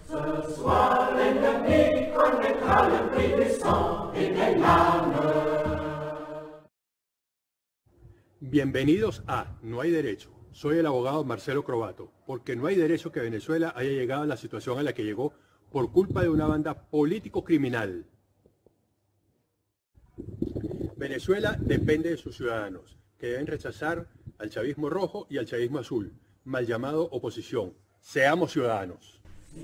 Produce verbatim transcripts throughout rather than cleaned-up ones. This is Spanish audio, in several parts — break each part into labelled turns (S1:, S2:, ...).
S1: Ce soir, l'ennemi connaîtra le prix du sang et des larmes.
S2: Bienvenidos a No hay derecho. Soy el abogado Marcelo Crobato, porque no hay derecho que Venezuela haya llegado a la situación a la que llegó por culpa de una banda político-criminal. Venezuela depende de sus ciudadanos, que deben rechazar al chavismo rojo y al chavismo azul, mal llamado oposición. Seamos ciudadanos.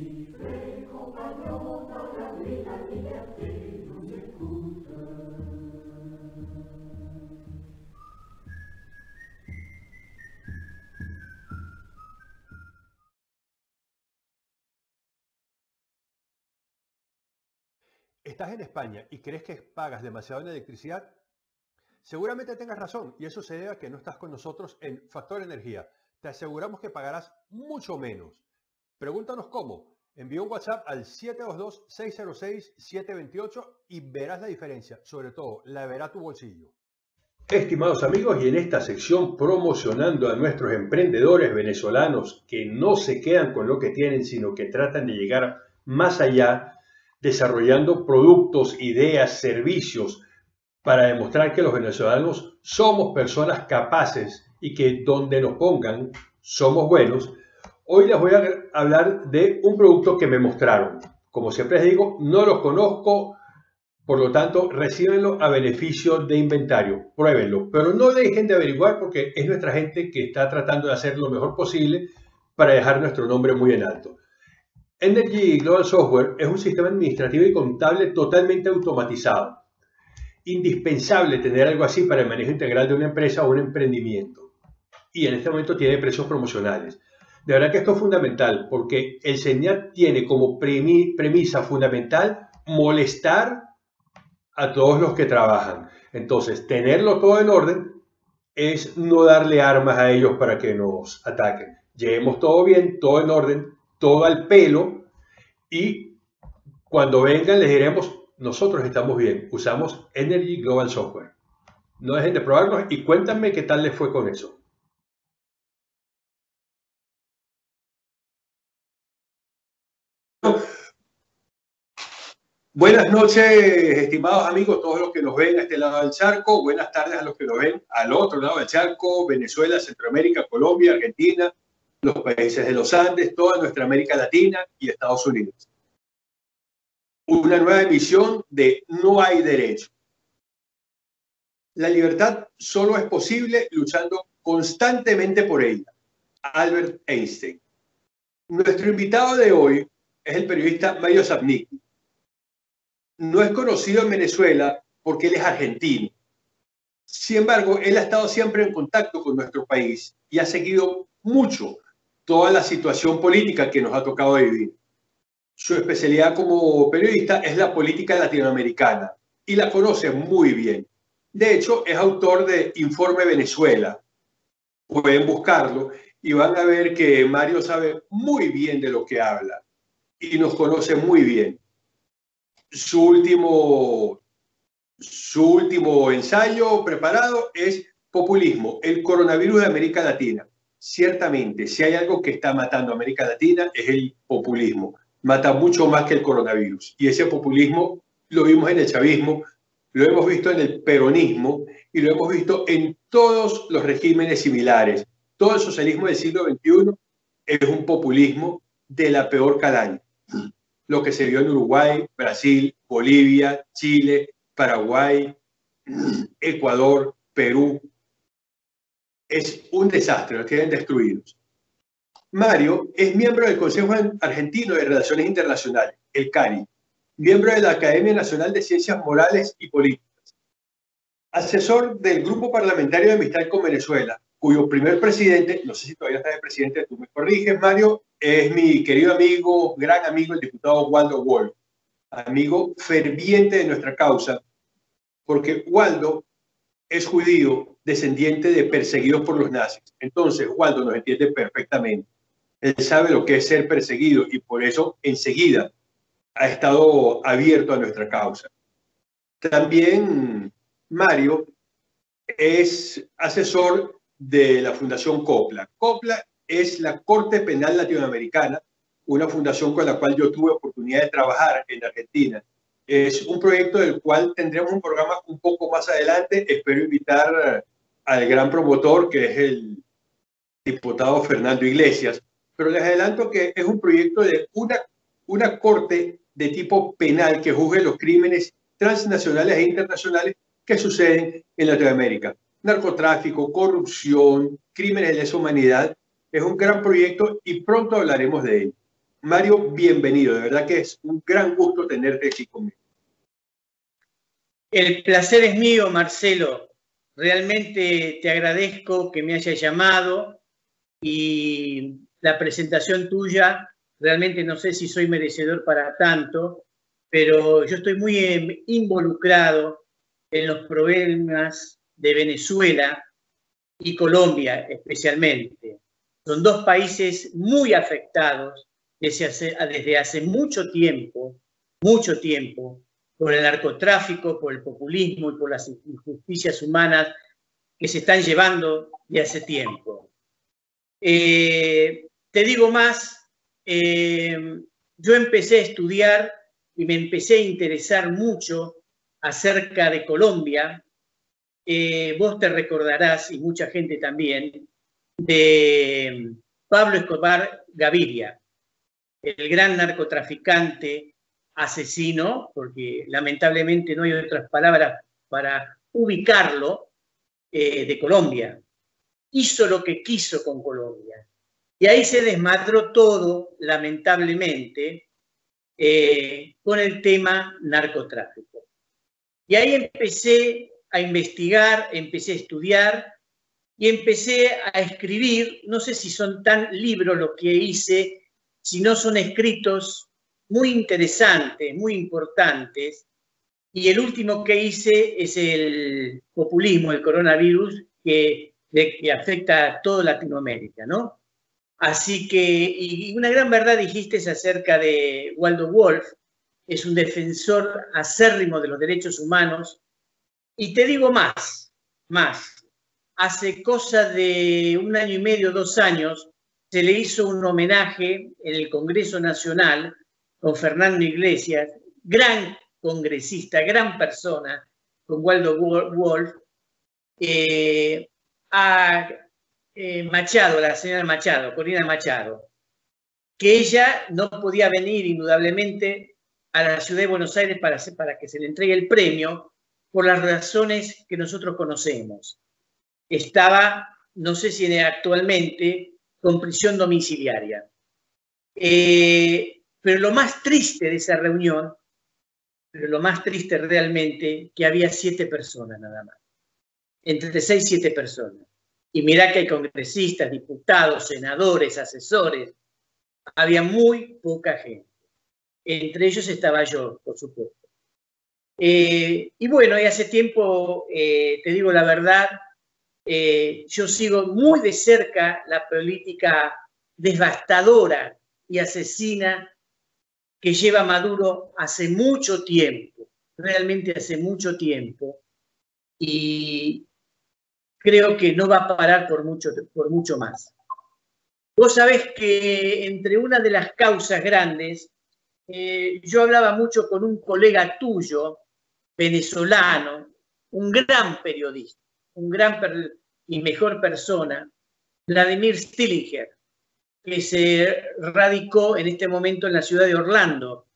S2: ¿Estás en España y crees que pagas demasiado en electricidad? Seguramente tengas razón y eso se debe a que no estás con nosotros en Factor Energía. Te aseguramos que pagarás mucho menos. Pregúntanos cómo. Envía un WhatsApp al siete dos dos, seis cero seis, siete dos ocho y verás la diferencia. Sobre todo, la verá tu bolsillo. Estimados amigos, y en esta sección promocionando a nuestros emprendedores venezolanos que no se quedan con lo que tienen, sino que tratan de llegar más allá, desarrollando productos, ideas, servicios para demostrar que los venezolanos somos personas capaces y que donde nos pongan somos buenos. Hoy les voy a hablar de un producto que me mostraron. Como siempre les digo, no los conozco, por lo tanto, recíbenlo a beneficio de inventario. Pruébenlo, pero no dejen de averiguar porque es nuestra gente que está tratando de hacer lo mejor posible para dejar nuestro nombre muy en alto. Energy Global Software es un sistema administrativo y contable totalmente automatizado. Indispensable tener algo así para el manejo integral de una empresa o un emprendimiento. Y en este momento tiene precios promocionales. De verdad que esto es fundamental porque el SENIAT tiene como premisa fundamental molestar a todos los que trabajan. Entonces, tenerlo todo en orden es no darle armas a ellos para que nos ataquen. Llevemos todo bien, todo en orden, todo al pelo y cuando vengan les diremos, nosotros estamos bien, usamos Energy Global Software. No dejen de probarnos y cuéntanme qué tal les fue con eso. Buenas noches, estimados amigos, todos los que nos ven a este lado del charco. Buenas tardes a los que nos ven al otro lado del charco, Venezuela, Centroamérica, Colombia, Argentina, los países de los Andes, toda nuestra América Latina y Estados Unidos. Una nueva emisión de No hay derecho. La libertad solo es posible luchando constantemente por ella. Albert Einstein. Nuestro invitado de hoy es el periodista Mario Zapnicki. No es conocido en Venezuela porque él es argentino. Sin embargo, él ha estado siempre en contacto con nuestro país y ha seguido mucho toda la situación política que nos ha tocado vivir. Su especialidad como periodista es la política latinoamericana y la conoce muy bien. De hecho, es autor de Informe Venezuela. Pueden buscarlo y van a ver que Mario sabe muy bien de lo que habla y nos conoce muy bien. Su último, su último ensayo preparado es Populismo, el coronavirus de América Latina. Ciertamente, si hay algo que está matando a América Latina es el populismo. Mata mucho más que el coronavirus. Y ese populismo lo vimos en el chavismo, lo hemos visto en el peronismo y lo hemos visto en todos los regímenes similares. Todo el socialismo del siglo veintiuno es un populismo de la peor calaña. Lo que se vio en Uruguay, Brasil, Bolivia, Chile, Paraguay, Ecuador, Perú. Es un desastre, los tienen destruidos. Mario es miembro del Consejo Argentino de Relaciones Internacionales, el CARI, miembro de la Academia Nacional de Ciencias Morales y Políticas, asesor del Grupo Parlamentario de Amistad con Venezuela, cuyo primer presidente, no sé si todavía está de presidente, tú me corriges, Mario, es mi querido amigo, gran amigo, el diputado Waldo Wolf, amigo ferviente de nuestra causa, porque Waldo es judío, descendiente de perseguidos por los nazis. Entonces, Waldo nos entiende perfectamente. Él sabe lo que es ser perseguido y por eso enseguida ha estado abierto a nuestra causa. También Mario es asesor de la Fundación COPLA. COPLA es la Corte Penal Latinoamericana una fundación con la cual yo tuve oportunidad de trabajar en Argentina. Es un proyecto del cual tendremos un programa un poco más adelante. Espero invitar al gran promotor, que es el diputado Fernando Iglesias, pero les adelanto que es un proyecto de una, una corte de tipo penal que juzgue los crímenes transnacionales e internacionales que suceden en Latinoamérica. Narcotráfico, corrupción, crímenes de lesa humanidad. Es un gran proyecto y pronto hablaremos de él. Mario, bienvenido. De verdad que es un gran gusto tenerte aquí conmigo.
S3: El placer es mío, Marcelo. Realmente te agradezco que me hayas llamado y la presentación tuya, realmente no sé si soy merecedor para tanto, pero yo estoy muy involucrado en los problemas de Venezuela y Colombia especialmente. Son dos países muy afectados desde hace, desde hace mucho tiempo, mucho tiempo, por el narcotráfico, por el populismo y por las injusticias humanas que se están llevando de hace tiempo. Eh, te digo más, eh, yo empecé a estudiar y me empecé a interesar mucho acerca de Colombia. Eh, vos te recordarás, y mucha gente también, de Pablo Escobar Gaviria, el gran narcotraficante, asesino, porque lamentablemente no hay otras palabras para ubicarlo, eh, de Colombia. Hizo lo que quiso con Colombia. Y ahí se desmadró todo, lamentablemente, eh, con el tema narcotráfico. Y ahí empecé a investigar, empecé a estudiar y empecé a escribir. No sé si son tan libros los que hice, si no son escritos muy interesantes, muy importantes. Y el último que hice es el populismo, el coronavirus, que, que afecta a toda Latinoamérica, ¿no? Así que, y una gran verdad dijiste acerca de Waldo Wolf, es un defensor acérrimo de los derechos humanos. Y te digo más, más. Hace cosa de un año y medio, dos años, se le hizo un homenaje en el Congreso Nacional con Fernando Iglesias, gran congresista, gran persona, con Waldo Wolf, eh, a eh, Machado, la señora Machado, Corina Machado, que ella no podía venir indudablemente a la ciudad de Buenos Aires para, para que se le entregue el premio por las razones que nosotros conocemos. Estaba, no sé si actualmente, con prisión domiciliaria. Eh, pero lo más triste de esa reunión, pero lo más triste realmente, que había siete personas nada más. Entre seis y siete personas. Y mirá que hay congresistas, diputados, senadores, asesores. Había muy poca gente. Entre ellos estaba yo, por supuesto. Eh, y bueno, y hace tiempo, eh, te digo la verdad, eh, yo sigo muy de cerca la política devastadora y asesina que lleva Maduro hace mucho tiempo, realmente hace mucho tiempo, y creo que no va a parar por mucho, por mucho más. Vos sabés que entre una de las causas grandes, eh, yo hablaba mucho con un colega tuyo, venezolano, un gran periodista, un gran per y mejor persona, Vladimir Stillinger, que se radicó en este momento en la ciudad de Orlando.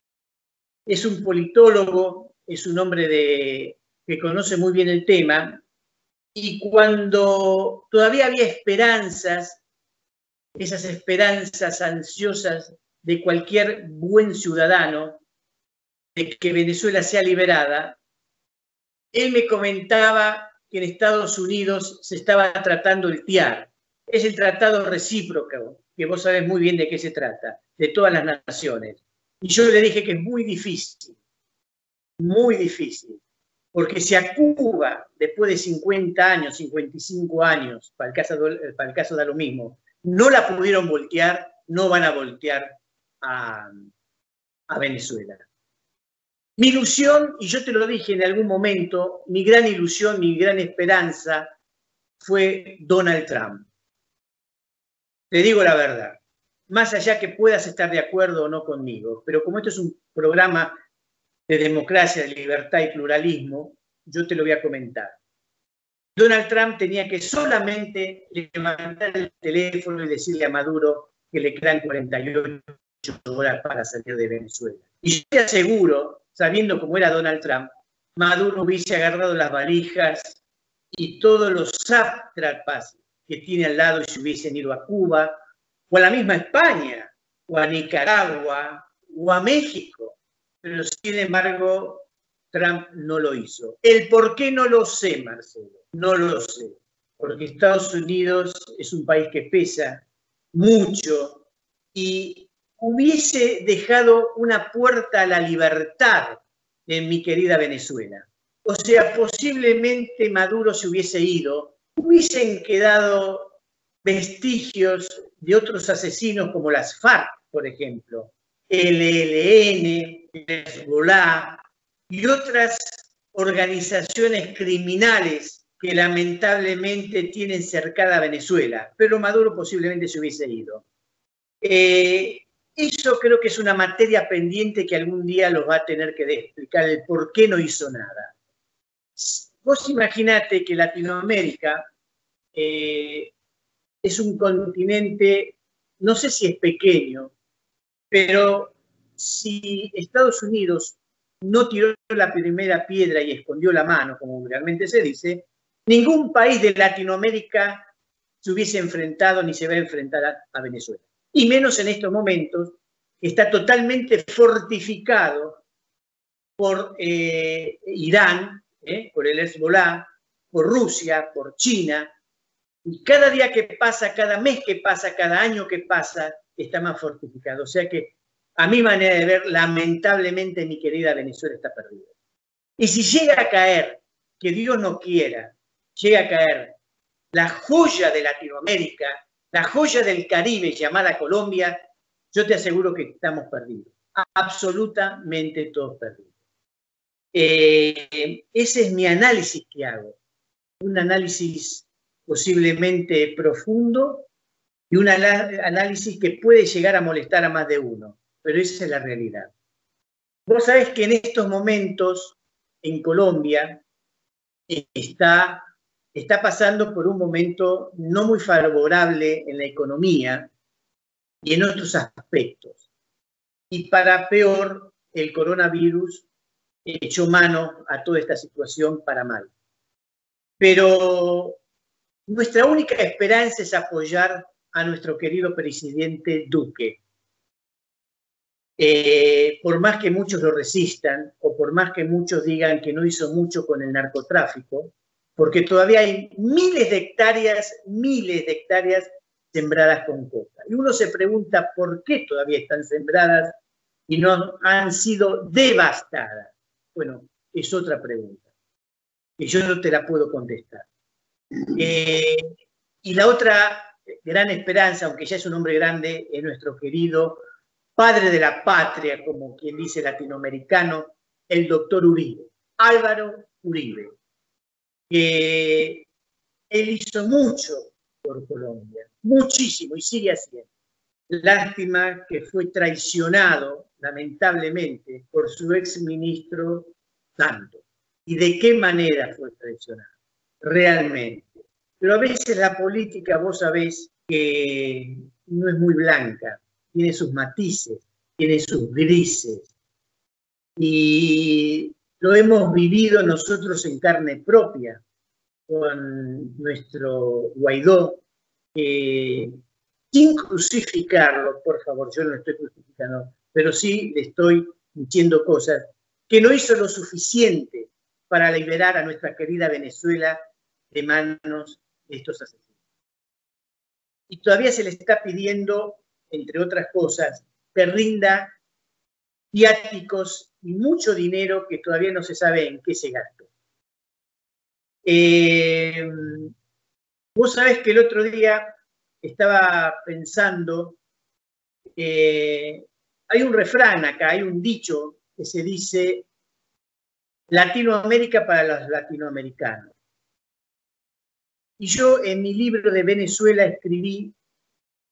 S3: Es un politólogo, es un hombre de, que conoce muy bien el tema, y cuando todavía había esperanzas, esas esperanzas ansiosas de cualquier buen ciudadano, de que Venezuela sea liberada, él me comentaba que en Estados Unidos se estaba tratando el T I A R. Es el tratado recíproco, que vos sabés muy bien de qué se trata, de todas las naciones. Y yo le dije que es muy difícil, muy difícil, porque si a Cuba, después de cincuenta años, cincuenta y cinco años, para el caso, para el caso da lo mismo, no la pudieron voltear, no van a voltear a, a Venezuela. Mi ilusión, y yo te lo dije en algún momento, mi gran ilusión, mi gran esperanza fue Donald Trump. Te digo la verdad. más allá que puedas estar de acuerdo o no conmigo, pero como esto es un programa de democracia, de libertad y pluralismo, yo te lo voy a comentar. Donald Trump tenía que solamente levantar el teléfono y decirle a Maduro que le quedan cuarenta y ocho horas para salir de Venezuela. Y yo te aseguro, sabiendo cómo era Donald Trump, Maduro hubiese agarrado las valijas y todos los sátrapas que tiene al lado y se hubiesen ido a Cuba, o a la misma España, o a Nicaragua, o a México. Pero sin embargo, Trump no lo hizo. El por qué no lo sé, Marcelo, no lo sé. Porque Estados Unidos es un país que pesa mucho y hubiese dejado una puerta a la libertad en mi querida Venezuela. O sea, posiblemente Maduro se hubiese ido, hubiesen quedado vestigios de otros asesinos como las FARC, por ejemplo, L L N, Hezbollah y otras organizaciones criminales que lamentablemente tienen cercada a Venezuela, pero Maduro posiblemente se hubiese ido. Eh, eso creo que es una materia pendiente que algún día los va a tener que explicar el por qué no hizo nada. Vos imaginate que Latinoamérica eh, es un continente, no sé si es pequeño, pero si Estados Unidos no tiró la primera piedra y escondió la mano, como realmente se dice, ningún país de Latinoamérica se hubiese enfrentado ni se va a enfrentar a, a Venezuela. Y menos en estos momentos, que está totalmente fortificado por eh, Irán, eh, por el Hezbollah, por Rusia, por China. Y cada día que pasa, cada mes que pasa, cada año que pasa, está más fortificado. O sea que, a mi manera de ver, lamentablemente mi querida Venezuela está perdida. Y si llega a caer, que Dios no quiera, llega a caer la joya de Latinoamérica, la joya del Caribe llamada Colombia, yo te aseguro que estamos perdidos. Absolutamente todos perdidos. Eh, ese es mi análisis que hago. Un análisis posiblemente profundo y un análisis que puede llegar a molestar a más de uno, pero esa es la realidad. Vos sabés que en estos momentos en Colombia está, está pasando por un momento no muy favorable en la economía y en otros aspectos. Y para peor, el coronavirus echó mano a toda esta situación para mal. Pero nuestra única esperanza es apoyar a nuestro querido presidente Duque. Eh, por más que muchos lo resistan, o por más que muchos digan que no hizo mucho con el narcotráfico, porque todavía hay miles de hectáreas, miles de hectáreas sembradas con coca. Y uno se pregunta por qué todavía están sembradas y no han sido devastadas. Bueno, es otra pregunta, que yo no te la puedo contestar. Eh, y la otra gran esperanza, aunque ya es un hombre grande, es nuestro querido padre de la patria, como quien dice latinoamericano, el doctor Uribe, Álvaro Uribe, que él hizo mucho por Colombia, muchísimo, y sigue haciendo. Lástima que fue traicionado, lamentablemente, por su exministro Santos. ¿Y de qué manera fue traicionado? Realmente. Pero a veces la política, vos sabés, que no es muy blanca, tiene sus matices, tiene sus grises. Y lo hemos vivido nosotros en carne propia, con nuestro Guaidó, que sin crucificarlo, por favor, yo no lo estoy crucificando, pero sí le estoy diciendo cosas, que no hizo lo suficiente para liberar a nuestra querida Venezuela de manos de estos asesinos. Y todavía se le está pidiendo, entre otras cosas, que rinda viáticos y mucho dinero que todavía no se sabe en qué se gastó. Eh, vos sabés que el otro día estaba pensando, eh, hay un refrán acá, hay un dicho que se dice Latinoamérica para los latinoamericanos. Y yo en mi libro de Venezuela escribí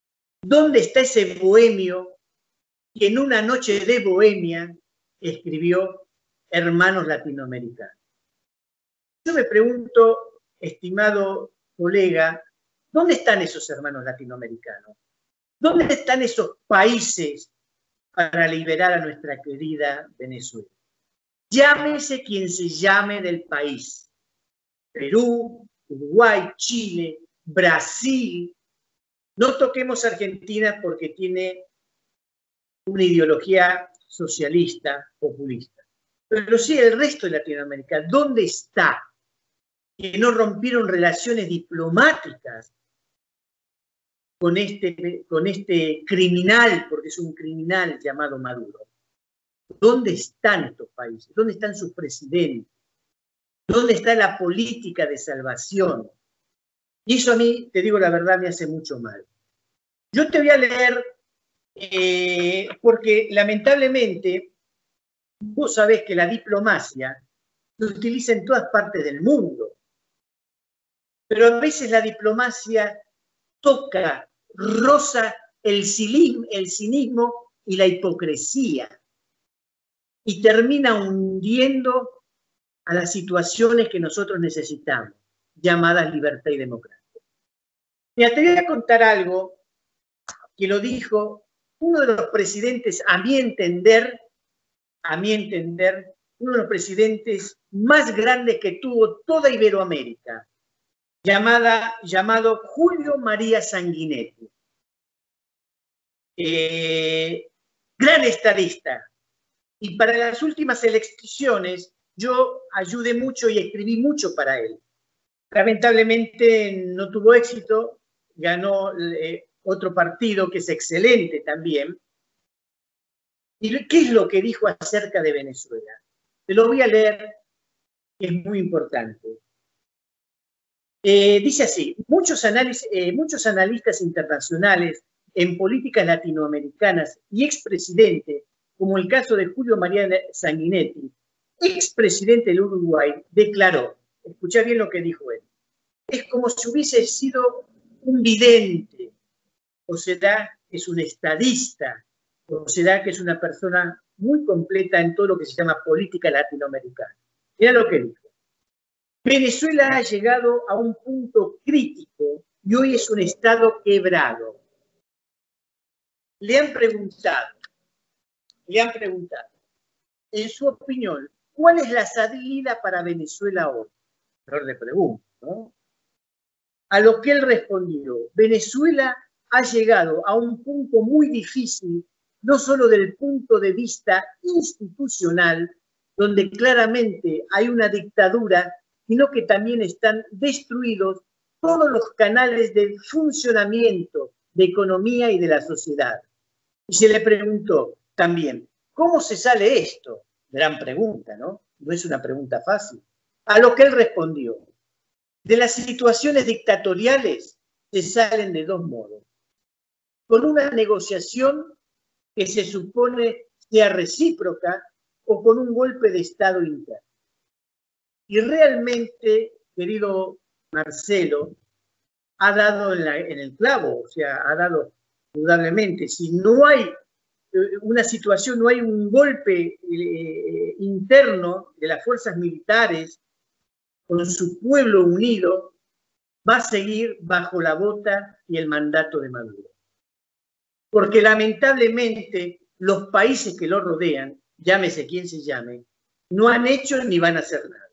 S3: ¿Dónde está ese bohemio que en una noche de bohemia escribió Hermanos Latinoamericanos? Yo me pregunto, estimado colega, ¿dónde están esos hermanos latinoamericanos? ¿Dónde están esos países para liberar a nuestra querida Venezuela? Llámese quien se llame del país. Perú, Uruguay, Chile, Brasil. No toquemos Argentina porque tiene una ideología socialista, populista. Pero sí el resto de Latinoamérica, ¿dónde está? Que no rompieron relaciones diplomáticas con este, con este criminal, porque es un criminal llamado Maduro. ¿Dónde están estos países? ¿Dónde están sus presidentes? ¿Dónde está la política de salvación? Y eso a mí, te digo la verdad, me hace mucho mal. Yo te voy a leer, eh, porque lamentablemente vos sabés que la diplomacia se utiliza en todas partes del mundo. Pero a veces la diplomacia toca, roza el cinismo, el cinismo y la hipocresía y termina hundiendo a las situaciones que nosotros necesitamos, llamadas libertad y democracia. Mira, te voy a contar algo que lo dijo uno de los presidentes, a mi entender, a mi entender, uno de los presidentes más grandes que tuvo toda Iberoamérica, llamada, llamado Julio María Sanguinetti. Eh, gran estadista. Y para las últimas elecciones yo ayudé mucho y escribí mucho para él. Lamentablemente no tuvo éxito, ganó eh, otro partido que es excelente también. ¿Y qué es lo que dijo acerca de Venezuela? Te lo voy a leer, que es muy importante. Eh, dice así, muchos, análisis, eh, muchos analistas internacionales en políticas latinoamericanas y expresidentes, como el caso de Julio María Sanguinetti, expresidente del Uruguay, declaró, escuchá bien lo que dijo él, es como si hubiese sido un vidente, o será que es un estadista, o será que es una persona muy completa en todo lo que se llama política latinoamericana. Mira lo que dijo. Venezuela ha llegado a un punto crítico y hoy es un estado quebrado. Le han preguntado, le han preguntado, en su opinión, ¿cuál es la salida para Venezuela hoy? Mejor le pregunto, ¿no? A lo que él respondió, Venezuela ha llegado a un punto muy difícil, no solo del punto de vista institucional, donde claramente hay una dictadura, sino que también están destruidos todos los canales de funcionamiento de economía y de la sociedad. Y se le preguntó también, ¿cómo se sale esto? Gran pregunta, ¿no? No es una pregunta fácil. A lo que él respondió, de las situaciones dictatoriales se salen de dos modos. Con una negociación que se supone sea recíproca o con un golpe de Estado interno. Y realmente, querido Marcelo, ha dado en, la, en el clavo, o sea, ha dado indudablemente, si no hay una situación, no hay un golpe eh, interno de las fuerzas militares con su pueblo unido, va a seguir bajo la bota y el mandato de Maduro. Porque lamentablemente los países que lo rodean, llámese quien se llame, no han hecho ni van a hacer nada.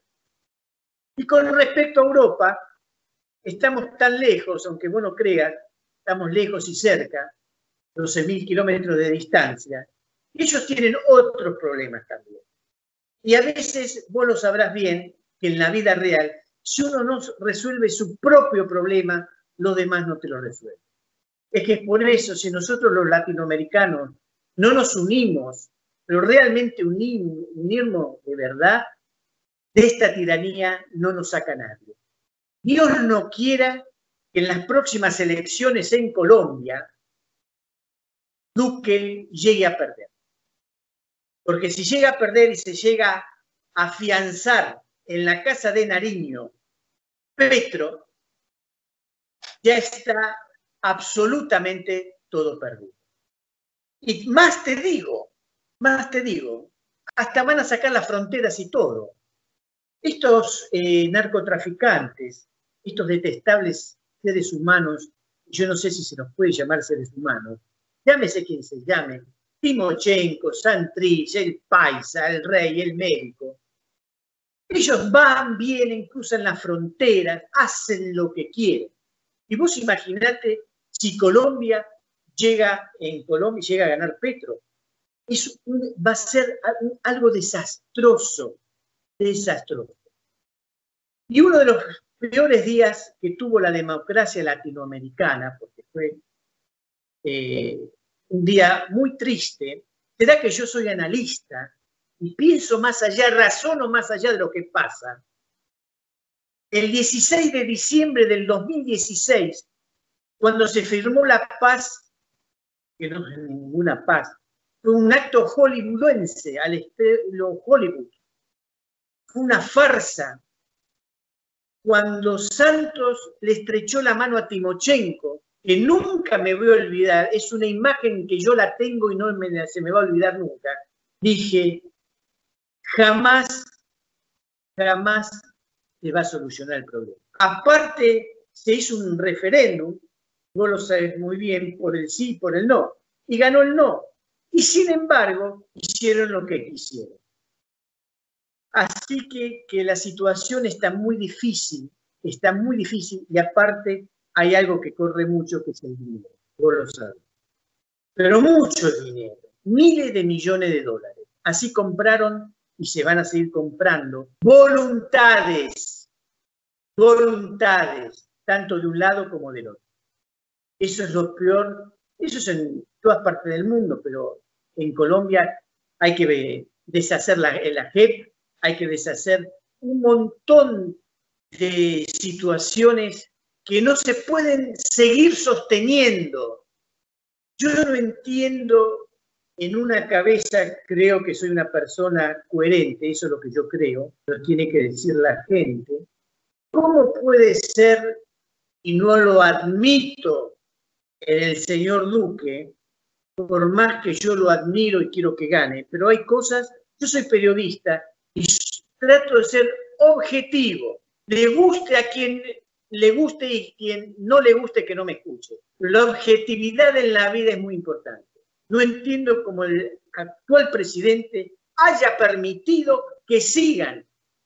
S3: Y con respecto a Europa, estamos tan lejos, aunque vos no creas, estamos lejos y cerca, doce mil kilómetros de distancia, ellos tienen otros problemas también. Y a veces, vos lo sabrás bien, que en la vida real, si uno no resuelve su propio problema, los demás no te lo resuelven. Es que es por eso, si nosotros los latinoamericanos no nos unimos, pero realmente unimos, unirnos de verdad, de esta tiranía no nos saca nadie. Dios no quiera que en las próximas elecciones en Colombia, Duque llegue a perder. Porque si llega a perder y se llega a afianzar en la casa de Nariño, Petro ya está absolutamente todo perdido. Y más te digo, más te digo, hasta van a sacar las fronteras y todo. Estos eh, narcotraficantes, estos detestables seres humanos, yo no sé si se los puede llamar seres humanos, llámese quien se llame, Timochenko, Santrich, el paisa, el rey, el médico. Ellos van, vienen, cruzan las fronteras, hacen lo que quieren. Y vos imaginate si Colombia llega, en Colombia llega a ganar Petro. Es un, va a ser algo desastroso, desastroso. Y uno de los peores días que tuvo la democracia latinoamericana, porque fue eh, un día muy triste, será que yo soy analista y pienso más allá, razono más allá de lo que pasa. El dieciséis de diciembre del dos mil dieciséis, cuando se firmó la paz, que no es ninguna paz, fue un acto hollywoodense, al estilo Hollywood. Fue una farsa. Cuando Santos le estrechó la mano a Timochenko, que nunca me voy a olvidar, es una imagen que yo la tengo y no me, se me va a olvidar nunca, dije, jamás, jamás se va a solucionar el problema. Aparte, se hizo un referéndum, vos lo sabes muy bien, por el sí y por el no, y ganó el no. Y sin embargo, hicieron lo que quisieron. Así que, que la situación está muy difícil, está muy difícil, y aparte hay algo que corre mucho, que es el dinero, vos lo sabes. Pero mucho dinero, miles de millones de dólares. Así compraron y se van a seguir comprando voluntades, voluntades, tanto de un lado como del otro. Eso es lo peor, eso es en todas partes del mundo, pero en Colombia hay que deshacer la, la J E P, hay que deshacer un montón de situaciones que no se pueden seguir sosteniendo. Yo no entiendo en una cabeza, creo que soy una persona coherente, eso es lo que yo creo, lo tiene que decir la gente. ¿Cómo puede ser, y no lo admito en el señor Duque, por más que yo lo admiro y quiero que gane, pero hay cosas, yo soy periodista y trato de ser objetivo, le guste a quien le guste y quien no le guste que no me escuche. La objetividad en la vida es muy importante. No entiendo cómo el actual presidente haya permitido que sigan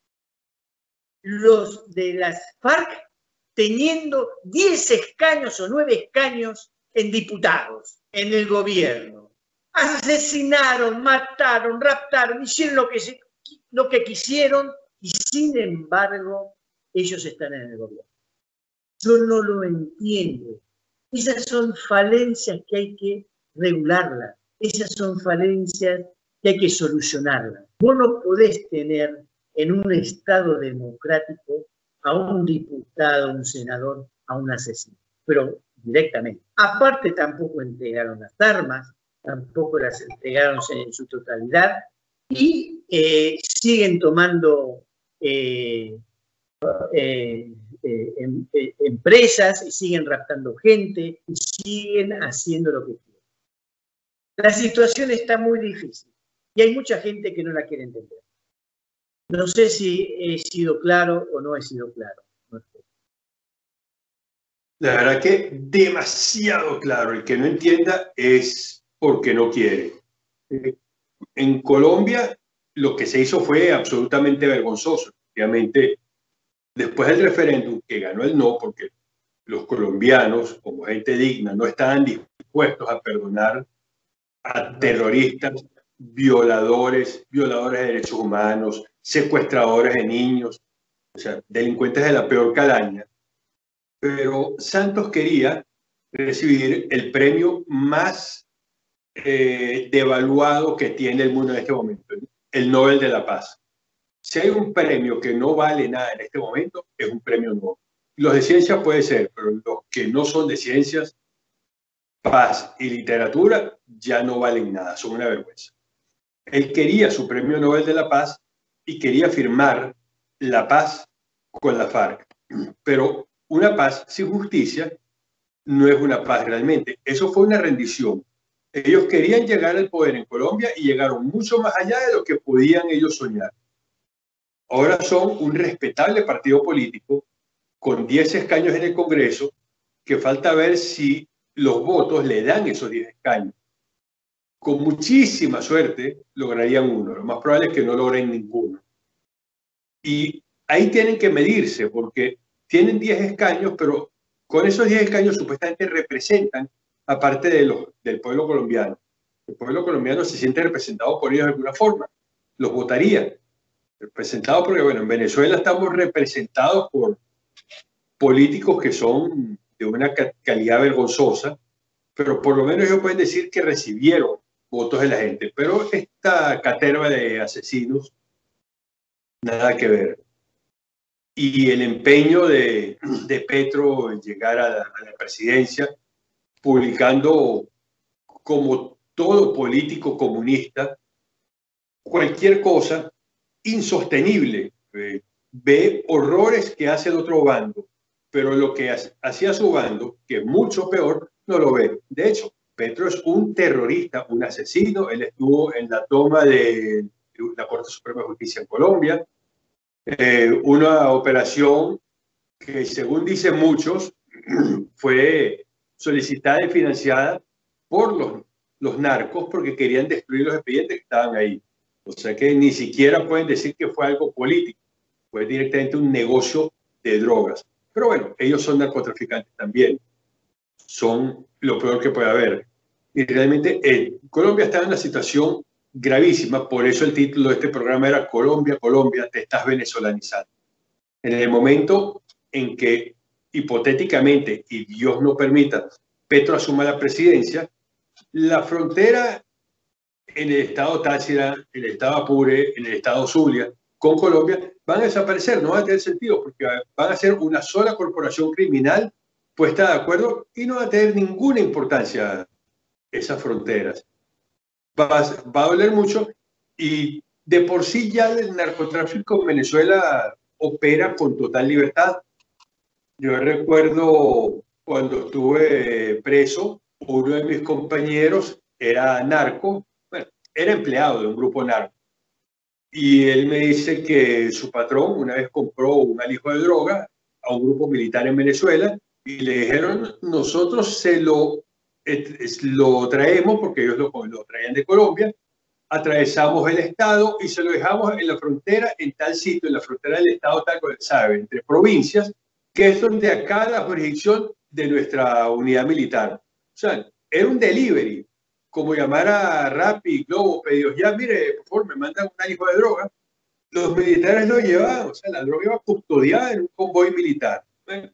S3: los de las FARC teniendo diez escaños o nueve escaños en diputados, en el gobierno. Asesinaron, mataron, raptaron, hicieron lo que, se, lo que quisieron y sin embargo ellos están en el gobierno. Yo no lo entiendo. Esas son falencias que hay que regularlas. Esas son falencias que hay que solucionarlas. Vos no podés tener en un Estado democrático a un diputado, a un senador, a un asesino, pero directamente. Aparte tampoco entregaron las armas, tampoco las entregaron en su totalidad y eh, siguen tomando eh, eh, eh, em, eh, empresas y siguen raptando gente y siguen haciendo lo que quieren. La situación está muy difícil y hay mucha gente que no la quiere entender. No sé si he sido claro o no he sido claro.
S2: La verdad que demasiado claro. El que no entienda es porque no quiere. En Colombia lo que se hizo fue absolutamente vergonzoso. Obviamente, después del referéndum que ganó el no, porque los colombianos, como gente digna, no estaban dispuestos a perdonar a terroristas, violadores, violadores de derechos humanos, secuestradores de niños, o sea, delincuentes de la peor calaña. Pero Santos quería recibir el premio más eh, devaluado que tiene el mundo en este momento, el Nobel de la Paz. Si hay un premio que no vale nada en este momento, es un premio Nobel. Los de ciencias puede ser, pero los que no son de ciencias, paz y literatura, ya no valen nada, son una vergüenza. Él quería su premio Nobel de la Paz y quería firmar la paz con la FARC. Pero una paz sin justicia no es una paz realmente. Eso fue una rendición. Ellos querían llegar al poder en Colombia y llegaron mucho más allá de lo que podían ellos soñar. Ahora son un respetable partido político con diez escaños en el Congreso, que falta ver si los votos le dan esos diez escaños. Con muchísima suerte lograrían uno. Lo más probable es que no logren ninguno. Y ahí tienen que medirse, porque tienen diez escaños, pero con esos diez escaños supuestamente representan a parte de los, del pueblo colombiano. El pueblo colombiano se siente representado por ellos de alguna forma. Los votaría. Representado porque, bueno, en Venezuela estamos representados por políticos que son de una calidad vergonzosa, pero por lo menos ellos pueden decir que recibieron votos de la gente. Pero esta caterva de asesinos, nada que ver. Y el empeño de, de Petro en llegar a la, a la presidencia, publicando como todo político comunista cualquier cosa insostenible. Eh, ve horrores que hace el otro bando, pero lo que hacía su bando, que es mucho peor, no lo ve. De hecho, Petro es un terrorista, un asesino. Él estuvo en la toma de la Corte Suprema de Justicia en Colombia, eh, una operación que, según dicen muchos, fue solicitada y financiada por los, los narcos porque querían destruir los expedientes que estaban ahí. O sea que ni siquiera pueden decir que fue algo político, fue directamente un negocio de drogas. Pero bueno, ellos son narcotraficantes también, son lo peor que puede haber. Y realmente eh, Colombia está en una situación gravísima, por eso el título de este programa era Colombia, Colombia, te estás venezolanizando. En el momento en que hipotéticamente, y Dios no permita, Petro asuma la presidencia, la frontera en el estado Táchira, en el estado Apure, en el estado Zulia, con Colombia, van a desaparecer, no va a tener sentido, porque van a ser una sola corporación criminal puesta de acuerdo y no va a tener ninguna importancia esas fronteras. Va, va a doler mucho y de por sí ya el narcotráfico en Venezuela opera con total libertad. Yo recuerdo cuando estuve preso, uno de mis compañeros era narco, bueno, era empleado de un grupo narco. Y él me dice que su patrón una vez compró un alijo de droga a un grupo militar en Venezuela y le dijeron, nosotros se lo, lo traemos, porque ellos lo, lo traían de Colombia, atravesamos el estado y se lo dejamos en la frontera, en tal sitio, en la frontera del estado, tal como sabe, entre provincias, que es donde acá la jurisdicción de nuestra unidad militar. O sea, era un delivery, como llamar a Rappi, Globo, pedidos, ya mire, por favor, me mandan un alijo de droga. Los militares lo llevaban, o sea, la droga iba custodiada en un convoy militar. Bueno,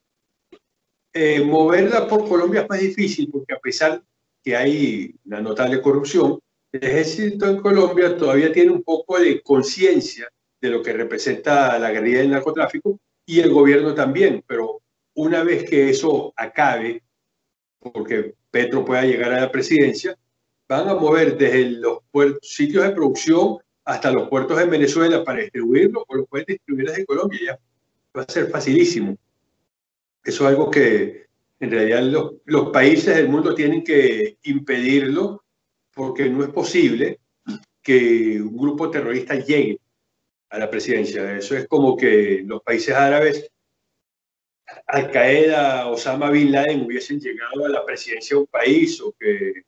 S2: eh, moverla por Colombia es más difícil, porque a pesar que hay una notable corrupción, el ejército en Colombia todavía tiene un poco de conciencia de lo que representa la guerrilla del narcotráfico y el gobierno también, pero una vez que eso acabe, porque Petro pueda llegar a la presidencia, van a mover desde los puertos, sitios de producción hasta los puertos en Venezuela para distribuirlo, o lo pueden distribuir desde Colombia, ya va a ser facilísimo. Eso es algo que en realidad los, los países del mundo tienen que impedirlo, porque no es posible que un grupo terrorista llegue a la presidencia. Eso es como que los países árabes, Al Qaeda, Osama Bin Laden hubiesen llegado a la presidencia de un país, o que...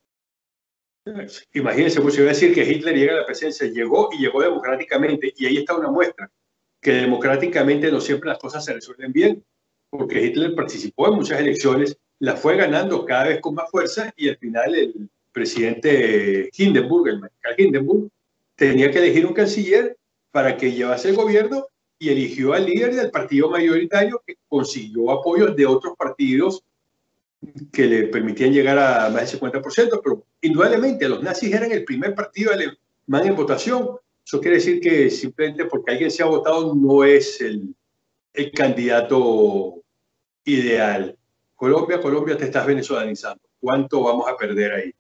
S2: Imagínense, pues yo voy a decir que Hitler llega a la presidencia, llegó y llegó democráticamente, y ahí está una muestra, que democráticamente no siempre las cosas se resuelven bien, porque Hitler participó en muchas elecciones, las fue ganando cada vez con más fuerza, y al final el presidente Hindenburg, el mariscal Hindenburg, tenía que elegir un canciller para que llevase el gobierno y eligió al líder del partido mayoritario, que consiguió apoyos de otros partidos que le permitían llegar a más del cincuenta por ciento, pero indudablemente los nazis eran el primer partido alemán en votación. Eso quiere decir que simplemente porque alguien se ha votado no es el, el candidato ideal. Colombia, Colombia, te estás venezolanizando. ¿Cuánto vamos a perder ahí?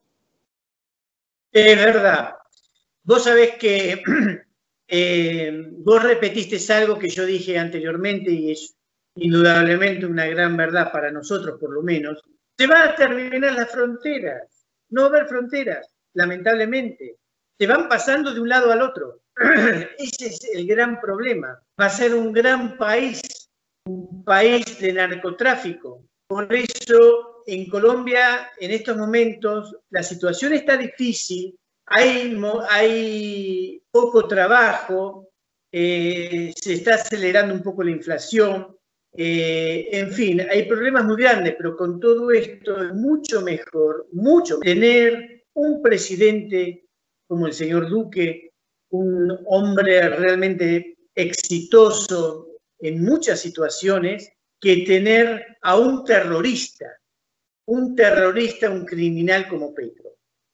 S3: Es verdad. Vos sabés que eh, vos repetiste algo que yo dije anteriormente y es indudablemente una gran verdad para nosotros, por lo menos, se van a terminar las fronteras. No va a haber fronteras, lamentablemente. Se van pasando de un lado al otro. Ese es el gran problema. Va a ser un gran país, un país de narcotráfico. Por eso, en Colombia, en estos momentos, la situación está difícil. Hay, hay poco trabajo, eh, se está acelerando un poco la inflación. Eh, en fin, hay problemas muy grandes, pero con todo esto es mucho mejor, mucho tener un presidente como el señor Duque, un hombre realmente exitoso en muchas situaciones, que tener a un terrorista, un terrorista, un criminal como Petro.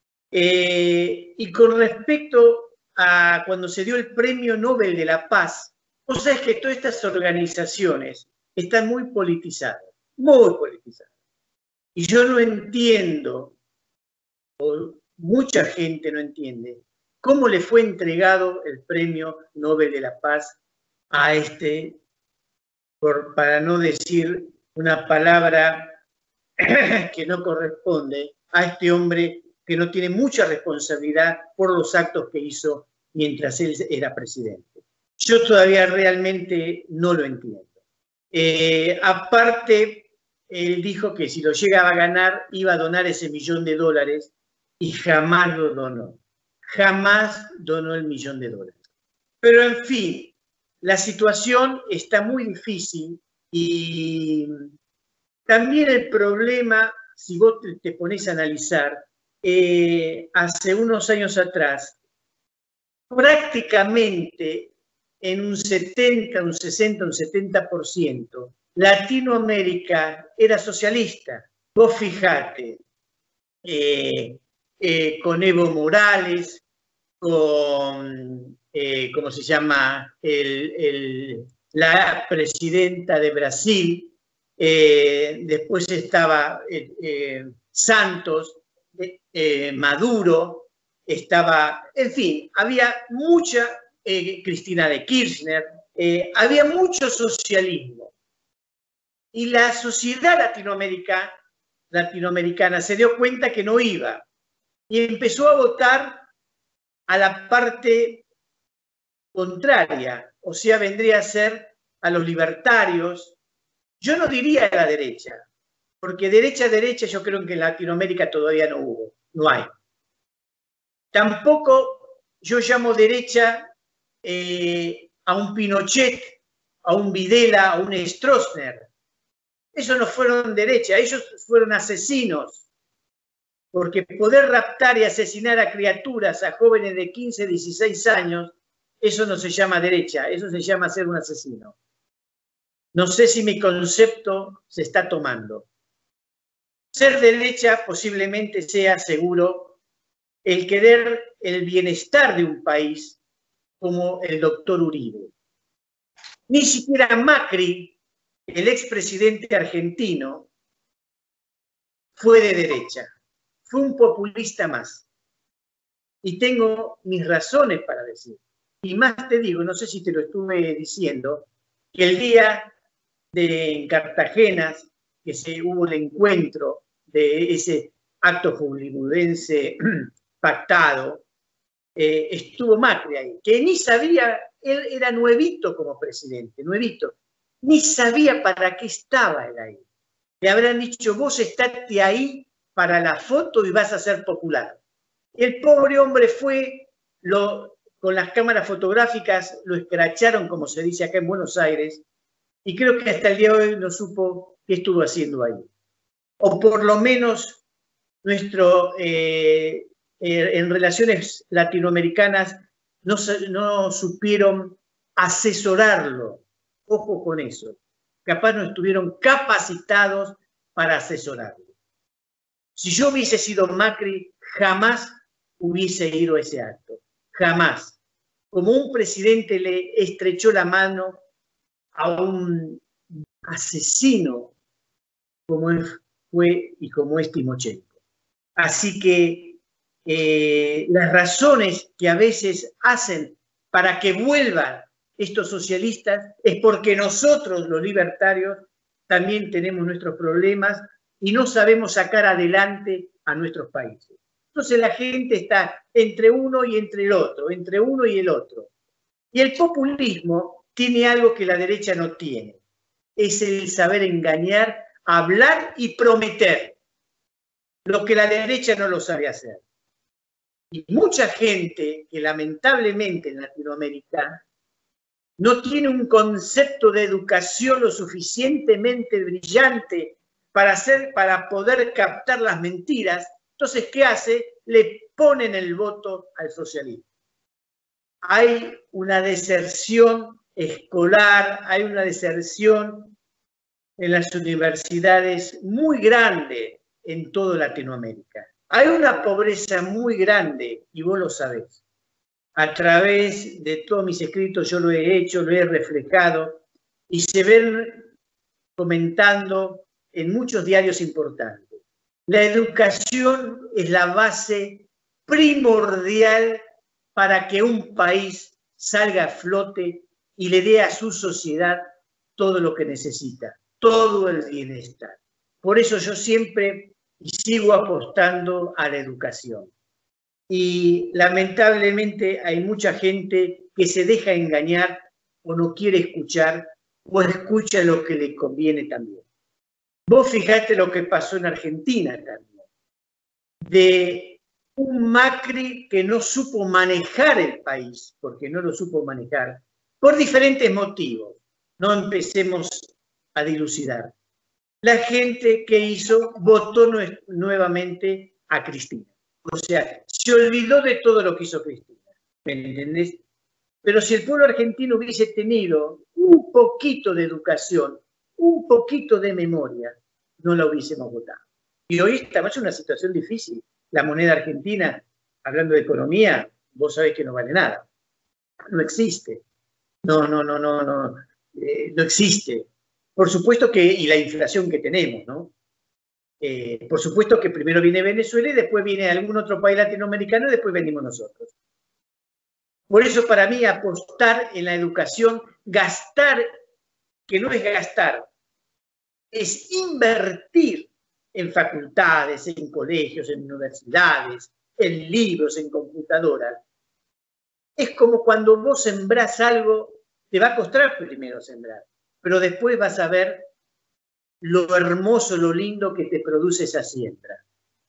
S3: Eh, y con respecto a cuando se dio el Premio Nobel de la Paz, vos sabés que todas estas organizaciones están muy politizadas, muy politizadas. Y yo no entiendo, o mucha gente no entiende, cómo le fue entregado el Premio Nobel de la Paz a este, por, para no decir una palabra que no corresponde, a este hombre que no tiene mucha responsabilidad por los actos que hizo mientras él era presidente. Yo todavía realmente no lo entiendo. Eh, aparte, él dijo que si lo llegaba a ganar iba a donar ese millón de dólares y jamás lo donó. Jamás donó el millón de dólares. Pero en fin, la situación está muy difícil y también el problema, si vos te, te pones a analizar, eh, hace unos años atrás, prácticamente en un setenta, un sesenta, un setenta por ciento, Latinoamérica era socialista. Vos fijate, eh, eh, con Evo Morales, con, eh, ¿cómo se llama?, el, el, la presidenta de Brasil, eh, después estaba eh, eh, Santos, eh, Maduro, estaba, en fin, había mucha... Eh, Cristina de Kirchner, eh, había mucho socialismo. Y la sociedad latinoamericana, latinoamericana se dio cuenta que no iba y empezó a votar a la parte contraria, o sea, vendría a ser a los libertarios. Yo no diría a la derecha, porque derecha, derecha yo creo que en Latinoamérica todavía no hubo, no hay. Tampoco yo llamo derecha Eh, a un Pinochet, a un Videla, a un Stroessner. Ellos no fueron derecha, ellos fueron asesinos. Porque poder raptar y asesinar a criaturas, a jóvenes de quince, dieciséis años, eso no se llama derecha, eso se llama ser un asesino. No sé si mi concepto se está tomando. Ser derecha posiblemente sea, seguro, el querer el bienestar de un país, como el doctor Uribe. Ni siquiera Macri, el expresidente argentino, fue de derecha. Fue un populista más. Y tengo mis razones para decir. Y más te digo, no sé si te lo estuve diciendo, que el día de en Cartagena, que se hubo el encuentro de ese acto hollywoodense pactado, Eh, estuvo Macri ahí, que ni sabía, él era nuevito como presidente, nuevito, ni sabía para qué estaba él ahí. Le habrán dicho, vos estate ahí para la foto y vas a ser popular. El pobre hombre fue, lo, con las cámaras fotográficas lo escracharon, como se dice acá en Buenos Aires, y creo que hasta el día de hoy no supo qué estuvo haciendo ahí. O por lo menos nuestro... Eh, Eh, en relaciones latinoamericanas no, no supieron asesorarlo. Ojo con eso. Capaz no estuvieron capacitados para asesorarlo. Si yo hubiese sido Macri, jamás hubiese ido a ese acto. Jamás. Como un presidente le estrechó la mano a un asesino como fue y como es Timochenko. Así que Eh, las razones que a veces hacen para que vuelva estos socialistas, es porque nosotros, los libertarios, también tenemos nuestros problemas y no sabemos sacar adelante a nuestros países. Entonces la gente está entre uno y entre el otro, entre uno y el otro. Y el populismo tiene algo que la derecha no tiene. Es el saber engañar, hablar y prometer. Lo que la derecha no lo sabe hacer. Y mucha gente que lamentablemente en Latinoamérica no tiene un concepto de educación lo suficientemente brillante para, hacer, para poder captar las mentiras. Entonces, ¿qué hace? Le ponen el voto al socialismo. Hay una deserción escolar, hay una deserción en las universidades muy grande en toda Latinoamérica. Hay una pobreza muy grande, y vos lo sabés. A través de todos mis escritos yo lo he hecho, lo he reflejado, y se ven comentando en muchos diarios importantes. La educación es la base primordial para que un país salga a flote y le dé a su sociedad todo lo que necesita, todo el bienestar. Por eso yo siempre sigo apostando a la educación. Y lamentablemente hay mucha gente que se deja engañar o no quiere escuchar o escucha lo que le conviene también. Vos fijate lo que pasó en Argentina también. De un Macri que no supo manejar el país, porque no lo supo manejar, por diferentes motivos. No empecemos a dilucidar. La gente que hizo votó nuevamente a Cristina. O sea, se olvidó de todo lo que hizo Cristina. ¿Me entendés? Pero si el pueblo argentino hubiese tenido un poquito de educación, un poquito de memoria, no la hubiésemos votado. Y hoy estamos en una situación difícil. La moneda argentina, hablando de economía, vos sabés que no vale nada. No existe. No, no, no, no, no. Eh, no existe. Por supuesto que, y la inflación que tenemos, ¿no? Eh, por supuesto que primero viene Venezuela y después viene algún otro país latinoamericano y después venimos nosotros. Por eso para mí apostar en la educación, gastar, que no es gastar, es invertir en facultades, en colegios, en universidades, en libros, en computadoras. Es como cuando vos sembrás algo, te va a costar primero sembrar, pero después vas a ver lo hermoso, lo lindo que te produce esa siembra,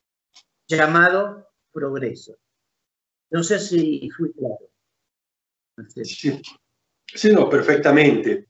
S3: llamado progreso. No sé si fui claro. No sé.
S2: Sí. Sí, no, perfectamente.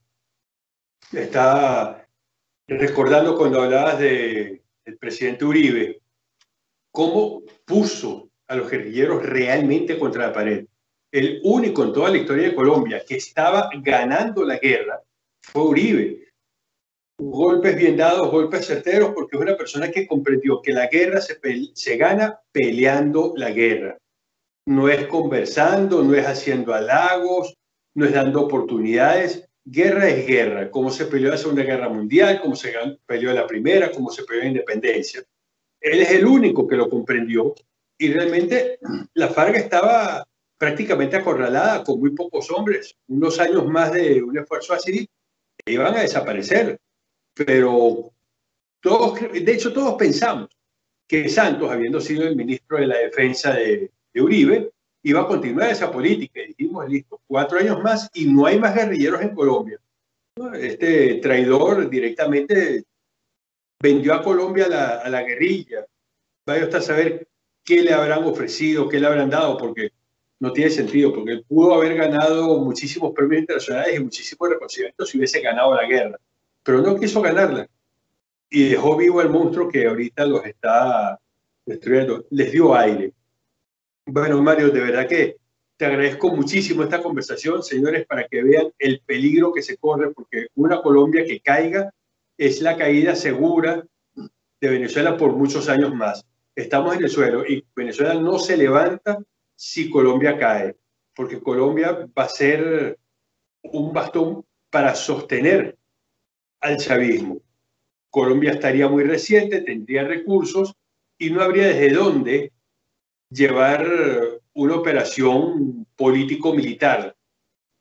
S2: Está recordando cuando hablabas de, del presidente Uribe, cómo puso a los guerrilleros realmente contra la pared. El único en toda la historia de Colombia que estaba ganando la guerra fue Uribe. Golpes bien dados, golpes certeros, porque es una persona que comprendió que la guerra se, se gana peleando la guerra. No es conversando, no es haciendo halagos, no es dando oportunidades. Guerra es guerra, como se peleó la Segunda Guerra Mundial, como se peleó la Primera, como se peleó la Independencia. Él es el único que lo comprendió y realmente la FARC estaba prácticamente acorralada con muy pocos hombres. Unos años más de un esfuerzo así, iban a desaparecer. Pero todos, de hecho todos pensamos que Santos, habiendo sido el ministro de la Defensa de, de Uribe, iba a continuar esa política. Y dijimos, listo, cuatro años más y no hay más guerrilleros en Colombia. Este traidor directamente vendió a Colombia a la, a la guerrilla. Vaya usted a saber qué le habrán ofrecido, qué le habrán dado, porque no tiene sentido, porque él pudo haber ganado muchísimos premios internacionales y muchísimos reconocimientos si hubiese ganado la guerra. Pero no quiso ganarla y dejó vivo al monstruo que ahorita los está destruyendo. Les dio aire. Bueno, Mario, de verdad que te agradezco muchísimo esta conversación, señores, para que vean el peligro que se corre, porque una Colombia que caiga es la caída segura de Venezuela por muchos años más. Estamos en el suelo y Venezuela no se levanta si Colombia cae, porque Colombia va a ser un bastón para sostener al chavismo. Colombia estaría muy reciente, tendría recursos y no habría desde dónde llevar una operación político-militar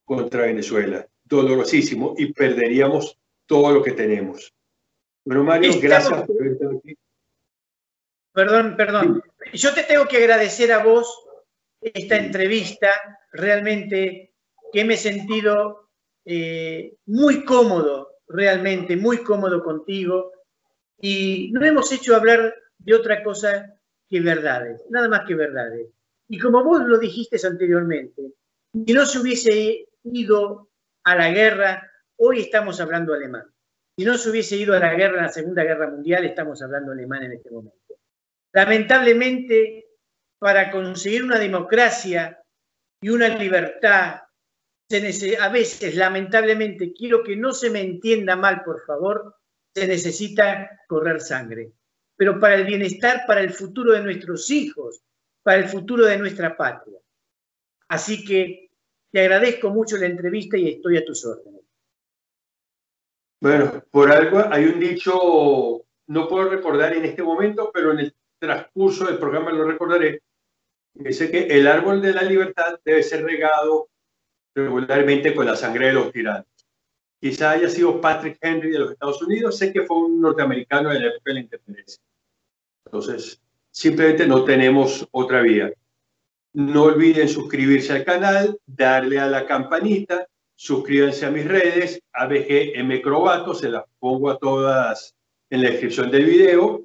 S2: contra Venezuela. Dolorosísimo, y perderíamos todo lo que tenemos. Bueno, Mario,
S3: Estamos...
S2: gracias por estar aquí.
S3: Perdón, perdón. Yo te tengo que agradecer a vos esta entrevista, realmente que me he sentido eh, muy cómodo, realmente muy cómodo contigo, y no hemos hecho hablar de otra cosa que verdades, nada más que verdades. Y como vos lo dijiste anteriormente, si no se hubiese ido a la guerra, hoy estamos hablando alemán. Si no se hubiese ido a la guerra, en la Segunda Guerra Mundial, estamos hablando alemán en este momento. Lamentablemente, para conseguir una democracia y una libertad, se a veces, lamentablemente, quiero que no se me entienda mal, por favor, se necesita correr sangre. Pero para el bienestar, para el futuro de nuestros hijos, para el futuro de nuestra patria. Así que te agradezco mucho la entrevista y estoy a tus órdenes.
S2: Bueno, por algo hay un dicho, no puedo recordar en este momento, pero en el transcurso del programa lo recordaré. Dice que el árbol de la libertad debe ser regado regularmente con la sangre de los tiranos. Quizá haya sido Patrick Henry de los Estados Unidos, sé que fue un norteamericano de la época de la independencia. Entonces, simplemente no tenemos otra vía. No olviden suscribirse al canal, darle a la campanita, suscríbanse a mis redes, A B G M Crobato, se las pongo a todas en la descripción del video.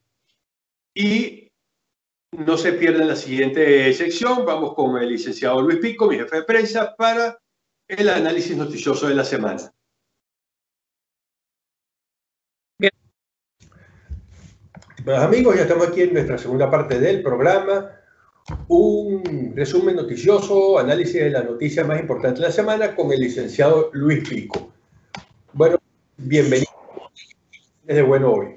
S2: Y no se pierdan la siguiente sección, vamos con el licenciado Luis Pico, mi jefe de prensa, para el análisis noticioso de la semana. Bueno, amigos, ya estamos aquí en nuestra segunda parte del programa. Un resumen noticioso, análisis de la noticia más importante de la semana con el licenciado Luis Pico. Bueno, bienvenido. Desde Bueno Hoy.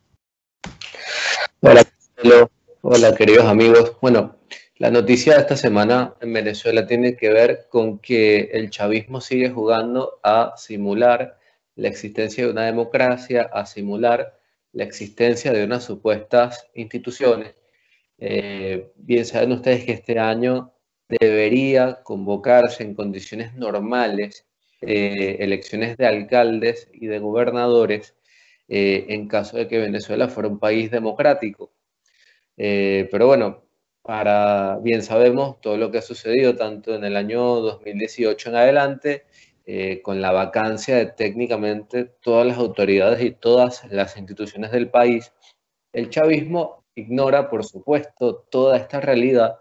S4: Hola, hola, queridos amigos. Bueno, la noticia de esta semana en Venezuela tiene que ver con que el chavismo sigue jugando a simular la existencia de una democracia, a simular la existencia de unas supuestas instituciones. Eh, bien saben ustedes que este año debería convocarse en condiciones normales eh, elecciones de alcaldes y de gobernadores eh, en caso de que Venezuela fuera un país democrático. Eh, pero bueno, para, bien sabemos todo lo que ha sucedido tanto en el año dos mil dieciocho en adelante, eh, con la vacancia de técnicamente todas las autoridades y todas las instituciones del país. El chavismo ignora, por supuesto, toda esta realidad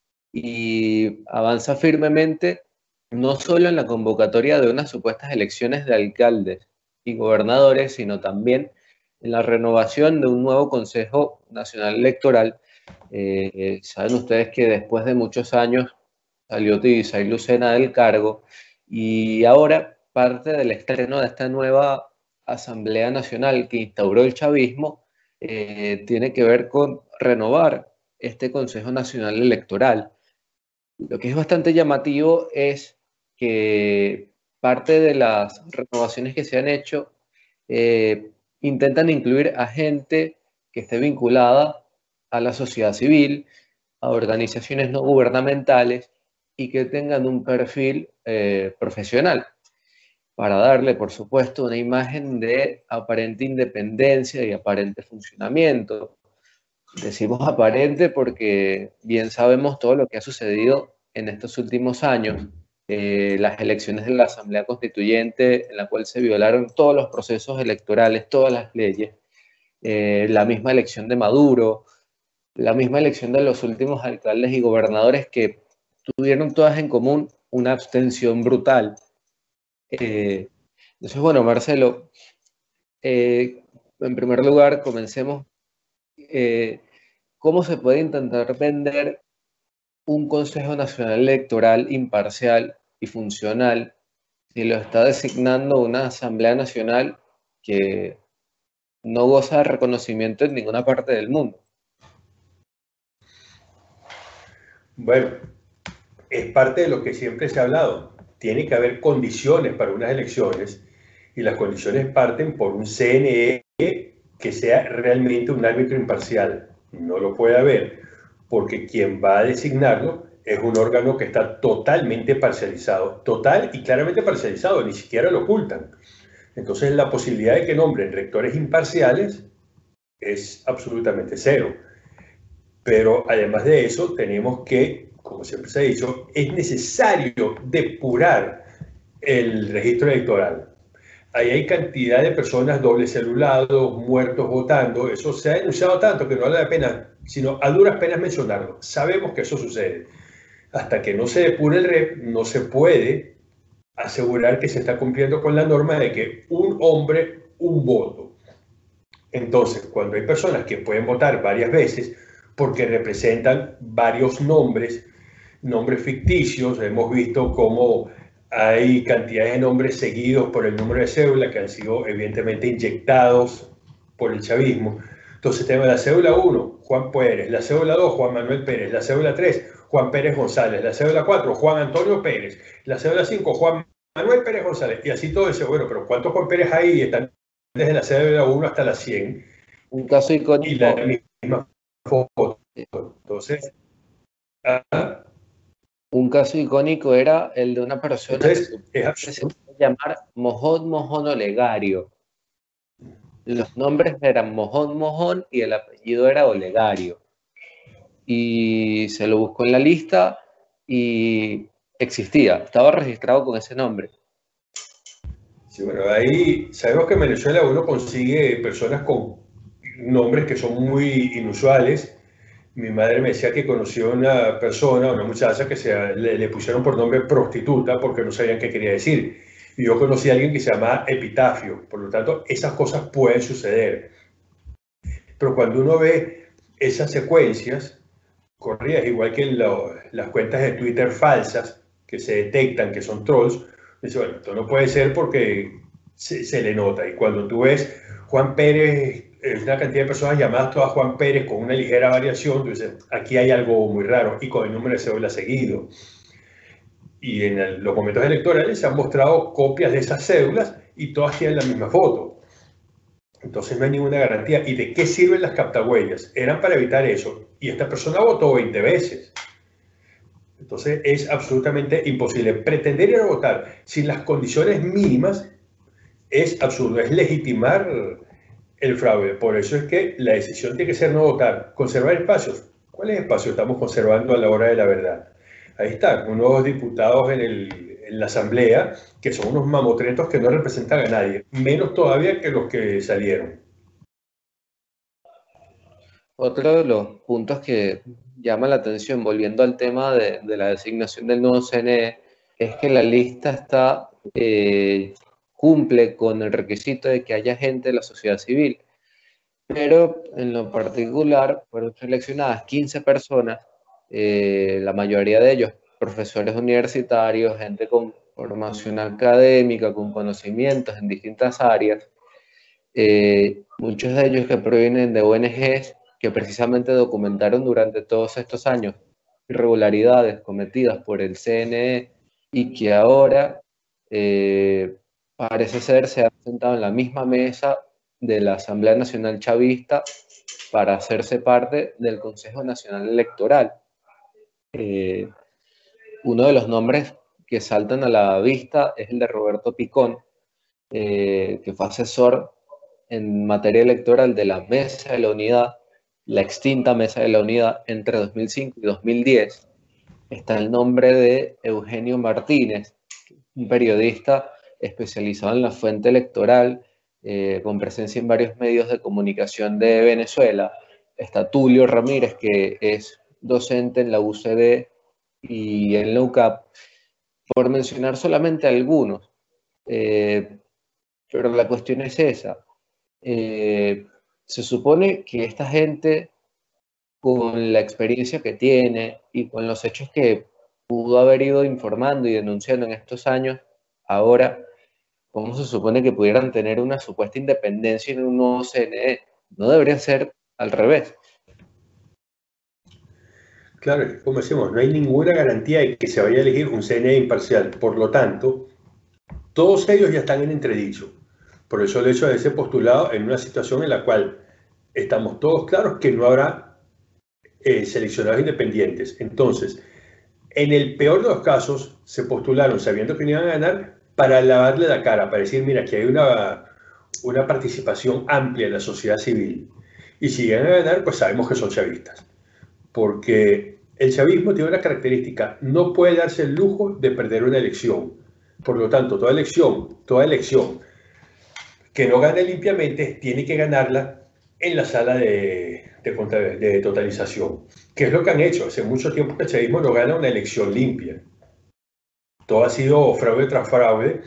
S4: y avanza firmemente no solo en la convocatoria de unas supuestas elecciones de alcaldes y gobernadores, sino también en la renovación de un nuevo Consejo Nacional Electoral. Eh, saben ustedes que después de muchos años salió Tibisay Lucena del cargo y ahora parte del estreno de esta nueva Asamblea Nacional que instauró el chavismo eh, tiene que ver con renovar este Consejo Nacional Electoral. Lo que es bastante llamativo es que parte de las renovaciones que se han hecho eh, intentan incluir a gente que esté vinculada a la sociedad civil, a organizaciones no gubernamentales y que tengan un perfil eh, profesional, para darle, por supuesto, una imagen de aparente independencia y aparente funcionamiento. Decimos aparente porque bien sabemos todo lo que ha sucedido en estos últimos años. Eh, las elecciones de la Asamblea Constituyente, en la cual se violaron todos los procesos electorales, todas las leyes, eh, la misma elección de Maduro, la misma elección de los últimos alcaldes y gobernadores que tuvieron todas en común una abstención brutal. Eh, entonces, bueno, Marcelo, eh, en primer lugar, comencemos. Eh, ¿Cómo se puede intentar vender un Consejo Nacional Electoral imparcial y funcional si lo está designando una Asamblea Nacional que no goza de reconocimiento en ninguna parte del mundo?
S2: Bueno, es parte de lo que siempre se ha hablado. Tiene que haber condiciones para unas elecciones y las condiciones parten por un C N E que sea realmente un árbitro imparcial. No lo puede haber, porque quien va a designarlo es un órgano que está totalmente parcializado, total y claramente parcializado, ni siquiera lo ocultan. Entonces la posibilidad de que nombren rectores imparciales es absolutamente cero. Pero además de eso, tenemos que, como siempre se ha dicho, es necesario depurar el registro electoral. Ahí hay cantidad de personas doble celulados, muertos votando. Eso se ha denunciado tanto que no vale la pena, sino a duras penas mencionarlo. Sabemos que eso sucede. Hasta que no se depure el R E P, no se puede asegurar que se está cumpliendo con la norma de que un hombre, un voto. Entonces, cuando hay personas que pueden votar varias veces porque representan varios nombres, nombres ficticios, hemos visto cómo hay cantidades de nombres seguidos por el número de cédula que han sido evidentemente inyectados por el chavismo. Entonces tenemos la cédula uno, Juan Pérez, la cédula dos, Juan Manuel Pérez, la cédula tres, Juan Pérez González, la cédula cuatro, Juan Antonio Pérez, la cédula cinco, Juan Manuel Pérez González, y así todo ese, bueno, pero ¿cuántos Juan Pérez hay? Están desde la cédula uno hasta la cien.
S4: Un caso icónico.
S2: Y la misma foto. Entonces, ¿ah?
S4: Un caso icónico era el de una persona
S2: Entonces,
S4: que
S2: es
S4: se puede llamar Mojón Mojón Olegario. Los nombres eran Mojón Mojón y el apellido era Olegario. Y se lo buscó en la lista y existía, estaba registrado con ese nombre.
S2: Sí, bueno, ahí sabemos que en Venezuela uno consigue personas con nombres que son muy inusuales. Mi madre me decía que conoció a una persona, una muchacha que se, le, le pusieron por nombre prostituta porque no sabían qué quería decir. Y yo conocí a alguien que se llama Epitafio. Por lo tanto, esas cosas pueden suceder. Pero cuando uno ve esas secuencias corridas, igual que lo, las cuentas de Twitter falsas que se detectan que son trolls, dice, bueno, esto no puede ser porque se, se le nota. Y cuando tú ves Juan Pérez, una cantidad de personas llamadas todas Juan Pérez con una ligera variación, tú dices, aquí hay algo muy raro, y con el número de cédula seguido. Y en el, los momentos electorales se han mostrado copias de esas cédulas y todas tienen la misma foto. Entonces no hay ninguna garantía. ¿Y de qué sirven las captahuellas? Eran para evitar eso. Y esta persona votó veinte veces. Entonces es absolutamente imposible. Pretender ir a votar sin las condiciones mínimas es absurdo, es legitimar el fraude. Por eso es que la decisión tiene que ser no votar. Conservar espacios. ¿Cuáles espacios estamos conservando a la hora de la verdad? Ahí están, unos diputados en, el, en la asamblea que son unos mamotretos que no representan a nadie, menos todavía que los que salieron.
S4: Otro de los puntos que llama la atención, volviendo al tema de, de la designación del nuevo C N E, es que la lista está, eh, cumple con el requisito de que haya gente de la sociedad civil, pero en lo particular fueron seleccionadas quince personas, eh, la mayoría de ellos profesores universitarios, gente con formación académica, con conocimientos en distintas áreas, eh, muchos de ellos que provienen de O N Ges que precisamente documentaron durante todos estos años irregularidades cometidas por el C N E y que ahora eh, parece ser se han sentado en la misma mesa de la Asamblea Nacional Chavista para hacerse parte del Consejo Nacional Electoral. Eh, uno de los nombres que saltan a la vista es el de Roberto Picón, eh, que fue asesor en materia electoral de la Mesa de la Unidad, la extinta Mesa de la Unidad, entre dos mil cinco y dos mil diez. Está el nombre de Eugenio Martínez, un periodista especializado en la fuente electoral, eh, con presencia en varios medios de comunicación de Venezuela. Está Tulio Ramírez, que es docente en la U C D y en la U C A P, por mencionar solamente algunos. Eh, pero la cuestión es esa. Eh, se supone que esta gente, con la experiencia que tiene y con los hechos que pudo haber ido informando y denunciando en estos años, ahora, ¿cómo se supone que pudieran tener una supuesta independencia en un nuevo C N E? No debería ser al revés.
S2: Claro, como decimos, no hay ninguna garantía de que se vaya a elegir un C N E imparcial. Por lo tanto, todos ellos ya están en entredicho. Por eso el hecho de ese postulado en una situación en la cual estamos todos claros que no habrá eh, seleccionados independientes. Entonces, En el peor de los casos, se postularon sabiendo que no iban a ganar para lavarle la cara, para decir, mira, aquí hay una, una participación amplia en la sociedad civil. Y si llegan a ganar, pues sabemos que son chavistas. Porque el chavismo tiene una característica, no puede darse el lujo de perder una elección. Por lo tanto, toda elección, toda elección que no gane limpiamente, tiene que ganarla en la sala de, de, de totalización. ¿Qué es lo que han hecho? Hace mucho tiempo que el chavismo no gana una elección limpia. Todo ha sido fraude tras fraude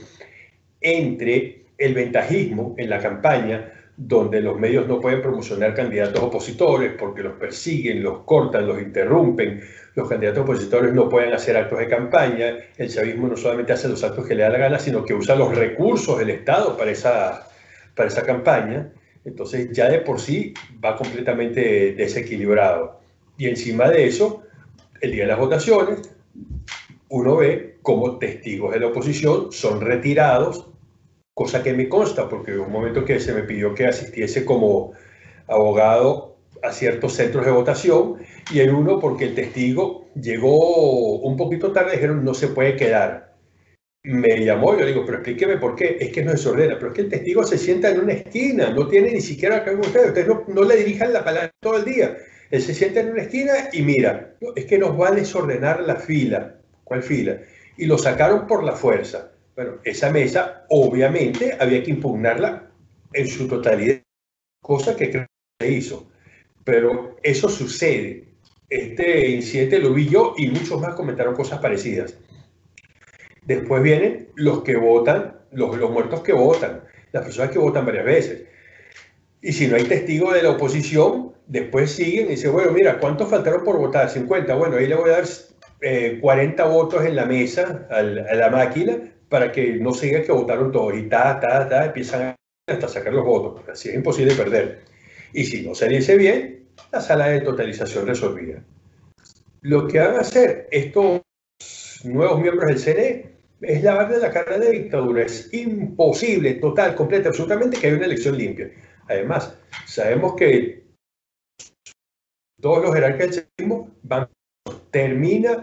S2: entre el ventajismo en la campaña, donde los medios no pueden promocionar candidatos opositores porque los persiguen, los cortan, los interrumpen. Los candidatos opositores no pueden hacer actos de campaña. El chavismo no solamente hace los actos que le da la gana, sino que usa los recursos del Estado para esa, para esa campaña. Entonces ya de por sí va completamente desequilibrado. Y encima de eso, el día de las votaciones, uno ve cómo testigos de la oposición son retirados, cosa que me consta, porque hubo un momento que se me pidió que asistiese como abogado a ciertos centros de votación, y en uno porque el testigo llegó un poquito tarde, dijeron no se puede quedar. Me llamó, yo le digo, pero explíqueme por qué, es que no desordena, pero es que el testigo se sienta en una esquina, no tiene ni siquiera que ver con ustedes, ustedes no, no le dirijan la palabra todo el día, él se sienta en una esquina y mira, no, es que nos va a desordenar la fila. ¿Cuál fila? Y lo sacaron por la fuerza. Bueno, esa mesa obviamente había que impugnarla en su totalidad, cosa que creo que se hizo. Pero eso sucede. Este incidente lo vi yo y muchos más comentaron cosas parecidas. Después vienen los que votan, los, los muertos que votan, las personas que votan varias veces. Y si no hay testigo de la oposición, después siguen y dicen, bueno, mira, ¿cuántos faltaron por votar? cincuenta. Bueno, ahí le voy a dar eh, cuarenta votos en la mesa, al, a la máquina, para que no se diga que votaron todos. Y ta, ta, ta, empiezan hasta sacar los votos. Así es imposible perder. Y si no se dice bien, la sala de totalización resolvida. Lo que van a hacer estos nuevos miembros del C N E es lavarle la cara de dictadura. Es imposible, total, completa, absolutamente que haya una elección limpia. Además, sabemos que todos los jerarcas del chavismo van, termina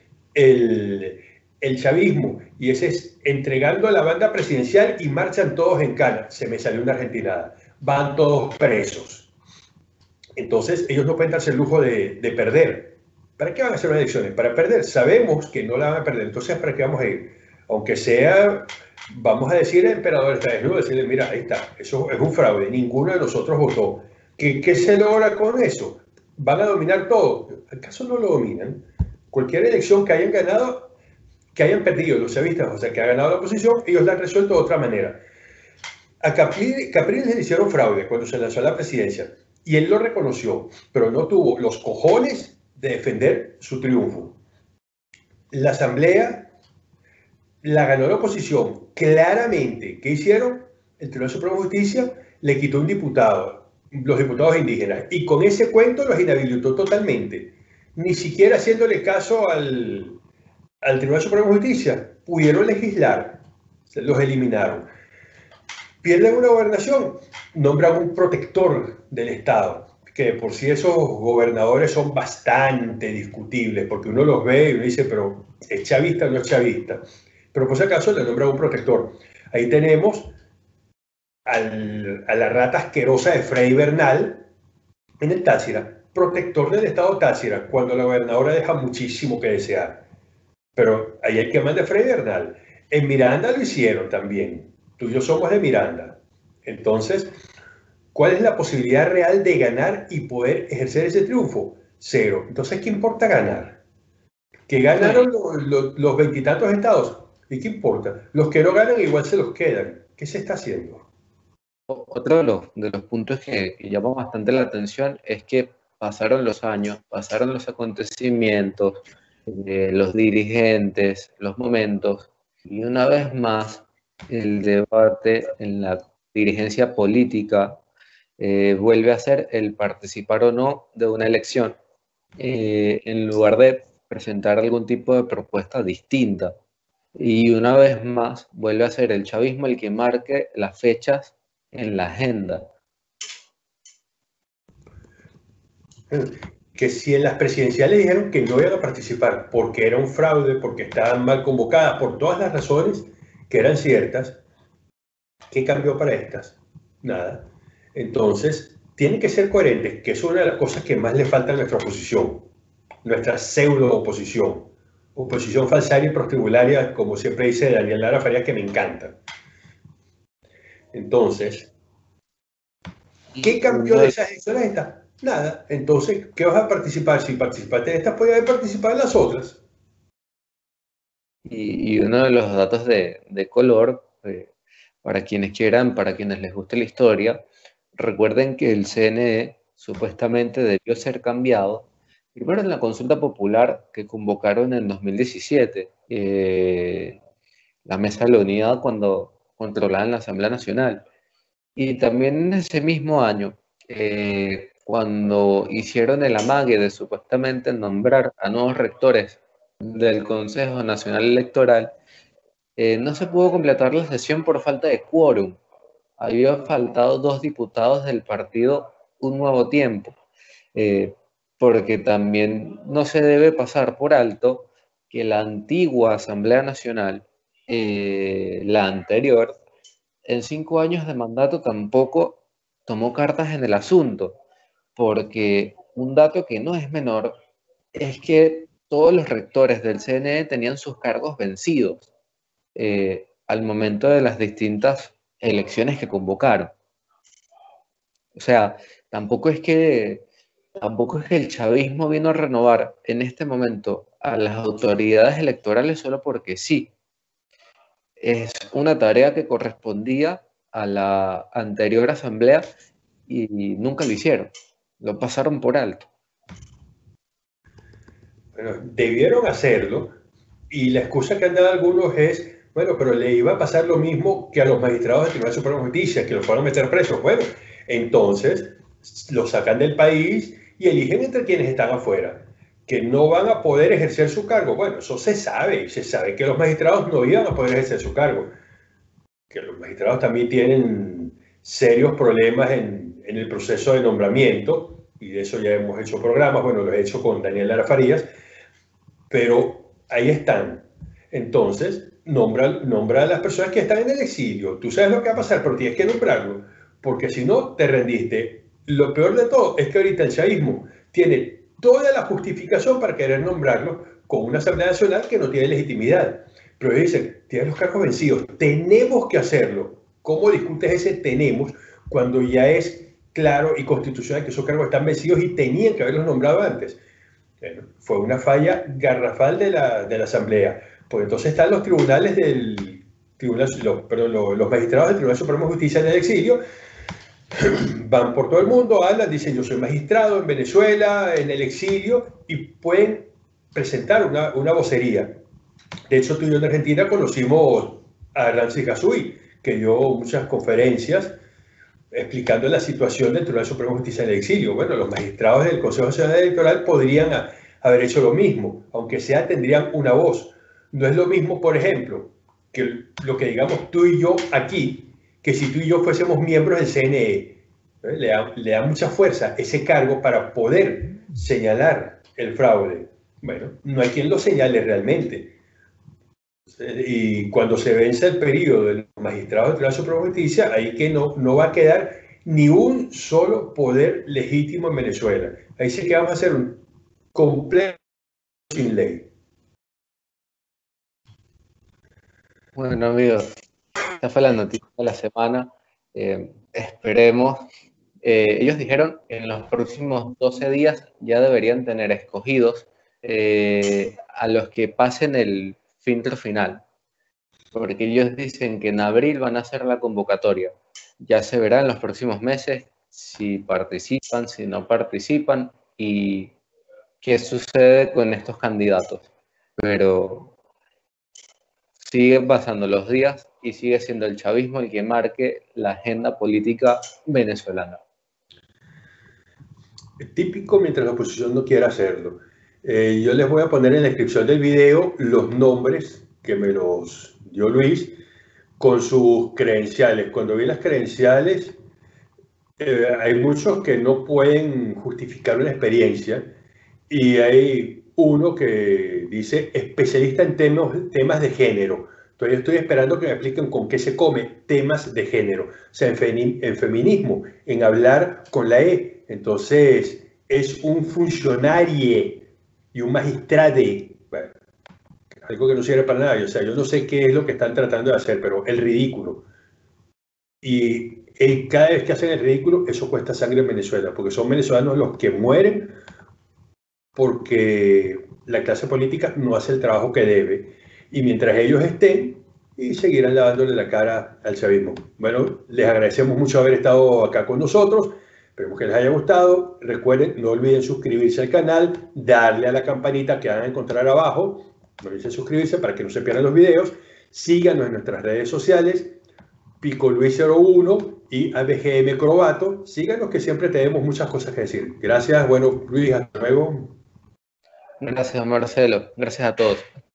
S2: el, el chavismo y ese es entregando a la banda presidencial y marchan todos en cana. Se me salió una argentinada. Van todos presos. Entonces, ellos no pueden darse el lujo de, de perder. ¿Para qué van a hacer unas elecciones? Para perder. Sabemos que no la van a perder. Entonces, ¿para qué vamos a ir? Aunque sea, vamos a decir, el emperador está desnudo, decirle, mira, ahí está, eso es un fraude, ninguno de nosotros votó. ¿Qué, qué se logra con eso? ¿Van a dominar todo? ¿Acaso no lo dominan? Cualquier elección que hayan ganado, que hayan perdido los chavistas, o sea, que ha ganado la oposición, ellos la han resuelto de otra manera. A Capriles, Capriles le hicieron fraude cuando se lanzó a la presidencia, y él lo reconoció, pero no tuvo los cojones de defender su triunfo. La asamblea la ganó la oposición claramente. ¿Qué hicieron? El Tribunal Supremo de Justicia le quitó un diputado, los diputados indígenas, y con ese cuento los inhabilitó totalmente. Ni siquiera haciéndole caso al, al Tribunal Supremo de Justicia, pudieron legislar, se los eliminaron. Pierden una gobernación, nombran un protector del Estado, que de por sí esos gobernadores son bastante discutibles, porque uno los ve y uno dice, pero ¿es chavista o no es chavista? Pero por si acaso le nombran un protector. Ahí tenemos al, a la rata asquerosa de Freddy Bernal en el Táchira, protector del estado Táchira, cuando la gobernadora deja muchísimo que desear. Pero ahí hay que mandar a Freddy Bernal. En Miranda lo hicieron también. Tú y yo somos de Miranda. Entonces, ¿cuál es la posibilidad real de ganar y poder ejercer ese triunfo? Cero. Entonces, ¿qué importa ganar? Que ganaron los veintitantos estados. ¿Y qué importa? Los que no ganan igual se los quedan. ¿Qué se está haciendo?
S4: Otro de los, de los puntos que, que llama bastante la atención es que pasaron los años, pasaron los acontecimientos, eh, los dirigentes, los momentos, y una vez más el debate en la dirigencia política eh, vuelve a ser el participar o no de una elección, eh, en lugar de presentar algún tipo de propuesta distinta. Y una vez más vuelve a ser el chavismo el que marque las fechas en la agenda.
S2: que si en las presidenciales dijeron que no iban a participar porque era un fraude, porque estaban mal convocadas, por todas las razones que eran ciertas, ¿qué cambió para estas? Nada. Entonces, tienen que ser coherentes, que es una de las cosas que más le falta a nuestra oposición, nuestra pseudo-oposición, oposición falsaria y prostibularia, como siempre dice Daniel Lara Farías, que me encanta. Entonces, ¿qué cambió de esas elecciones estas? Nada. Entonces, ¿qué vas a participar? Si participaste en estas, podías haber participado en las otras.
S4: Y, y uno de los datos de, de color, eh, para quienes quieran, para quienes les guste la historia, recuerden que el C N E supuestamente debió ser cambiado, primero en la consulta popular que convocaron en dos mil diecisiete, eh, la Mesa de la Unidad cuando controlaban la Asamblea Nacional, y también en ese mismo año, eh, cuando hicieron el amague de supuestamente nombrar a nuevos rectores del Consejo Nacional Electoral, eh, no se pudo completar la sesión por falta de quórum. Había faltado dos diputados del partido Un Nuevo Tiempo, eh, porque también no se debe pasar por alto que la antigua Asamblea Nacional, eh, la anterior, en cinco años de mandato tampoco tomó cartas en el asunto, porque un dato que no es menor es que todos los rectores del C N E tenían sus cargos vencidos eh, al momento de las distintas elecciones que convocaron. O sea, tampoco es que, tampoco es que el chavismo vino a renovar en este momento a las autoridades electorales solo porque sí. Es una tarea que correspondía a la anterior asamblea y nunca lo hicieron. Lo pasaron por alto.
S2: Bueno, debieron hacerlo, y la excusa que han dado algunos es, bueno, pero le iba a pasar lo mismo que a los magistrados del Tribunal Supremo de Justicia, que los fueron a meter presos. Bueno, entonces los sacan del país y eligen entre quienes están afuera, que no van a poder ejercer su cargo. Bueno, eso se sabe, se sabe que los magistrados no iban a poder ejercer su cargo, que los magistrados también tienen serios problemas en, en el proceso de nombramiento, y de eso ya hemos hecho programas, bueno, lo he hecho con Daniel Lara Farías, pero ahí están. Entonces, nombra, nombra a las personas que están en el exilio. Tú sabes lo que va a pasar, pero tienes que nombrarlo, porque si no, te rendiste. Lo peor de todo es que ahorita el chavismo tiene toda la justificación para querer nombrarlo con una Asamblea Nacional que no tiene legitimidad. Pero ellos dicen, tienen los cargos vencidos, tenemos que hacerlo. ¿Cómo discutes ese tenemos cuando ya es claro y constitucional que esos cargos están vencidos y tenían que haberlos nombrado antes? Bueno, fue una falla garrafal de la, de la Asamblea. Pues entonces están los tribunales del tribunal, los, perdón, los, los magistrados del Tribunal Supremo de Justicia en el exilio, van por todo el mundo, hablan, dicen yo soy magistrado en Venezuela, en el exilio, y pueden presentar una, una vocería. De hecho, tú y yo en Argentina conocimos a Ramsey Gazui, que dio muchas conferencias explicando la situación del Tribunal Supremo de Justicia en el exilio. Bueno, los magistrados del Consejo Nacional Electoral podrían a, haber hecho lo mismo, aunque sea tendrían una voz. No es lo mismo, por ejemplo, que lo que digamos tú y yo aquí, que si tú y yo fuésemos miembros del C N E. ¿eh? Le da, le da mucha fuerza ese cargo para poder señalar el fraude. Bueno, no hay quien lo señale realmente. Y cuando se vence el periodo de los magistrados del Tribunal Supremo de Justicia, ahí que no, no va a quedar ni un solo poder legítimo en Venezuela. Ahí sí que vamos a hacer un completo sin ley.
S4: Bueno, amigos, esta fue la noticia de la semana. Eh, esperemos. Eh, ellos dijeron que en los próximos doce días ya deberían tener escogidos eh, a los que pasen el filtro final, porque ellos dicen que en abril van a hacer la convocatoria. Ya se verá en los próximos meses si participan, si no participan y qué sucede con estos candidatos. Pero siguen pasando los días y sigue siendo el chavismo el que marque la agenda política venezolana.
S2: Es típico mientras la oposición no quiera hacerlo. Eh, yo les voy a poner en la descripción del video los nombres que me los dio Luis con sus credenciales. Cuando vi las credenciales, eh, hay muchos que no pueden justificar una experiencia y hay uno que dice especialista en temas, temas de género. Entonces yo estoy esperando que me expliquen con qué se come temas de género. O sea, en, fe, en feminismo, en hablar con la E. Entonces es un funcionario y un magistrade. Bueno, algo que no sirve para nada. O sea, yo no sé qué es lo que están tratando de hacer, pero el ridículo. Y el, cada vez que hacen el ridículo, eso cuesta sangre en Venezuela, porque son venezolanos los que mueren porque la clase política no hace el trabajo que debe. Y mientras ellos estén, y seguirán lavándole la cara al chavismo. Bueno, les agradecemos mucho haber estado acá con nosotros. Esperemos que les haya gustado. Recuerden, no olviden suscribirse al canal, darle a la campanita que van a encontrar abajo. No olviden suscribirse para que no se pierdan los videos. Síganos en nuestras redes sociales, Pico Luis cero uno y A B G M Crobato. Síganos que siempre tenemos muchas cosas que decir. Gracias. Bueno, Luis, hasta luego.
S4: Gracias, Marcelo. Gracias a todos.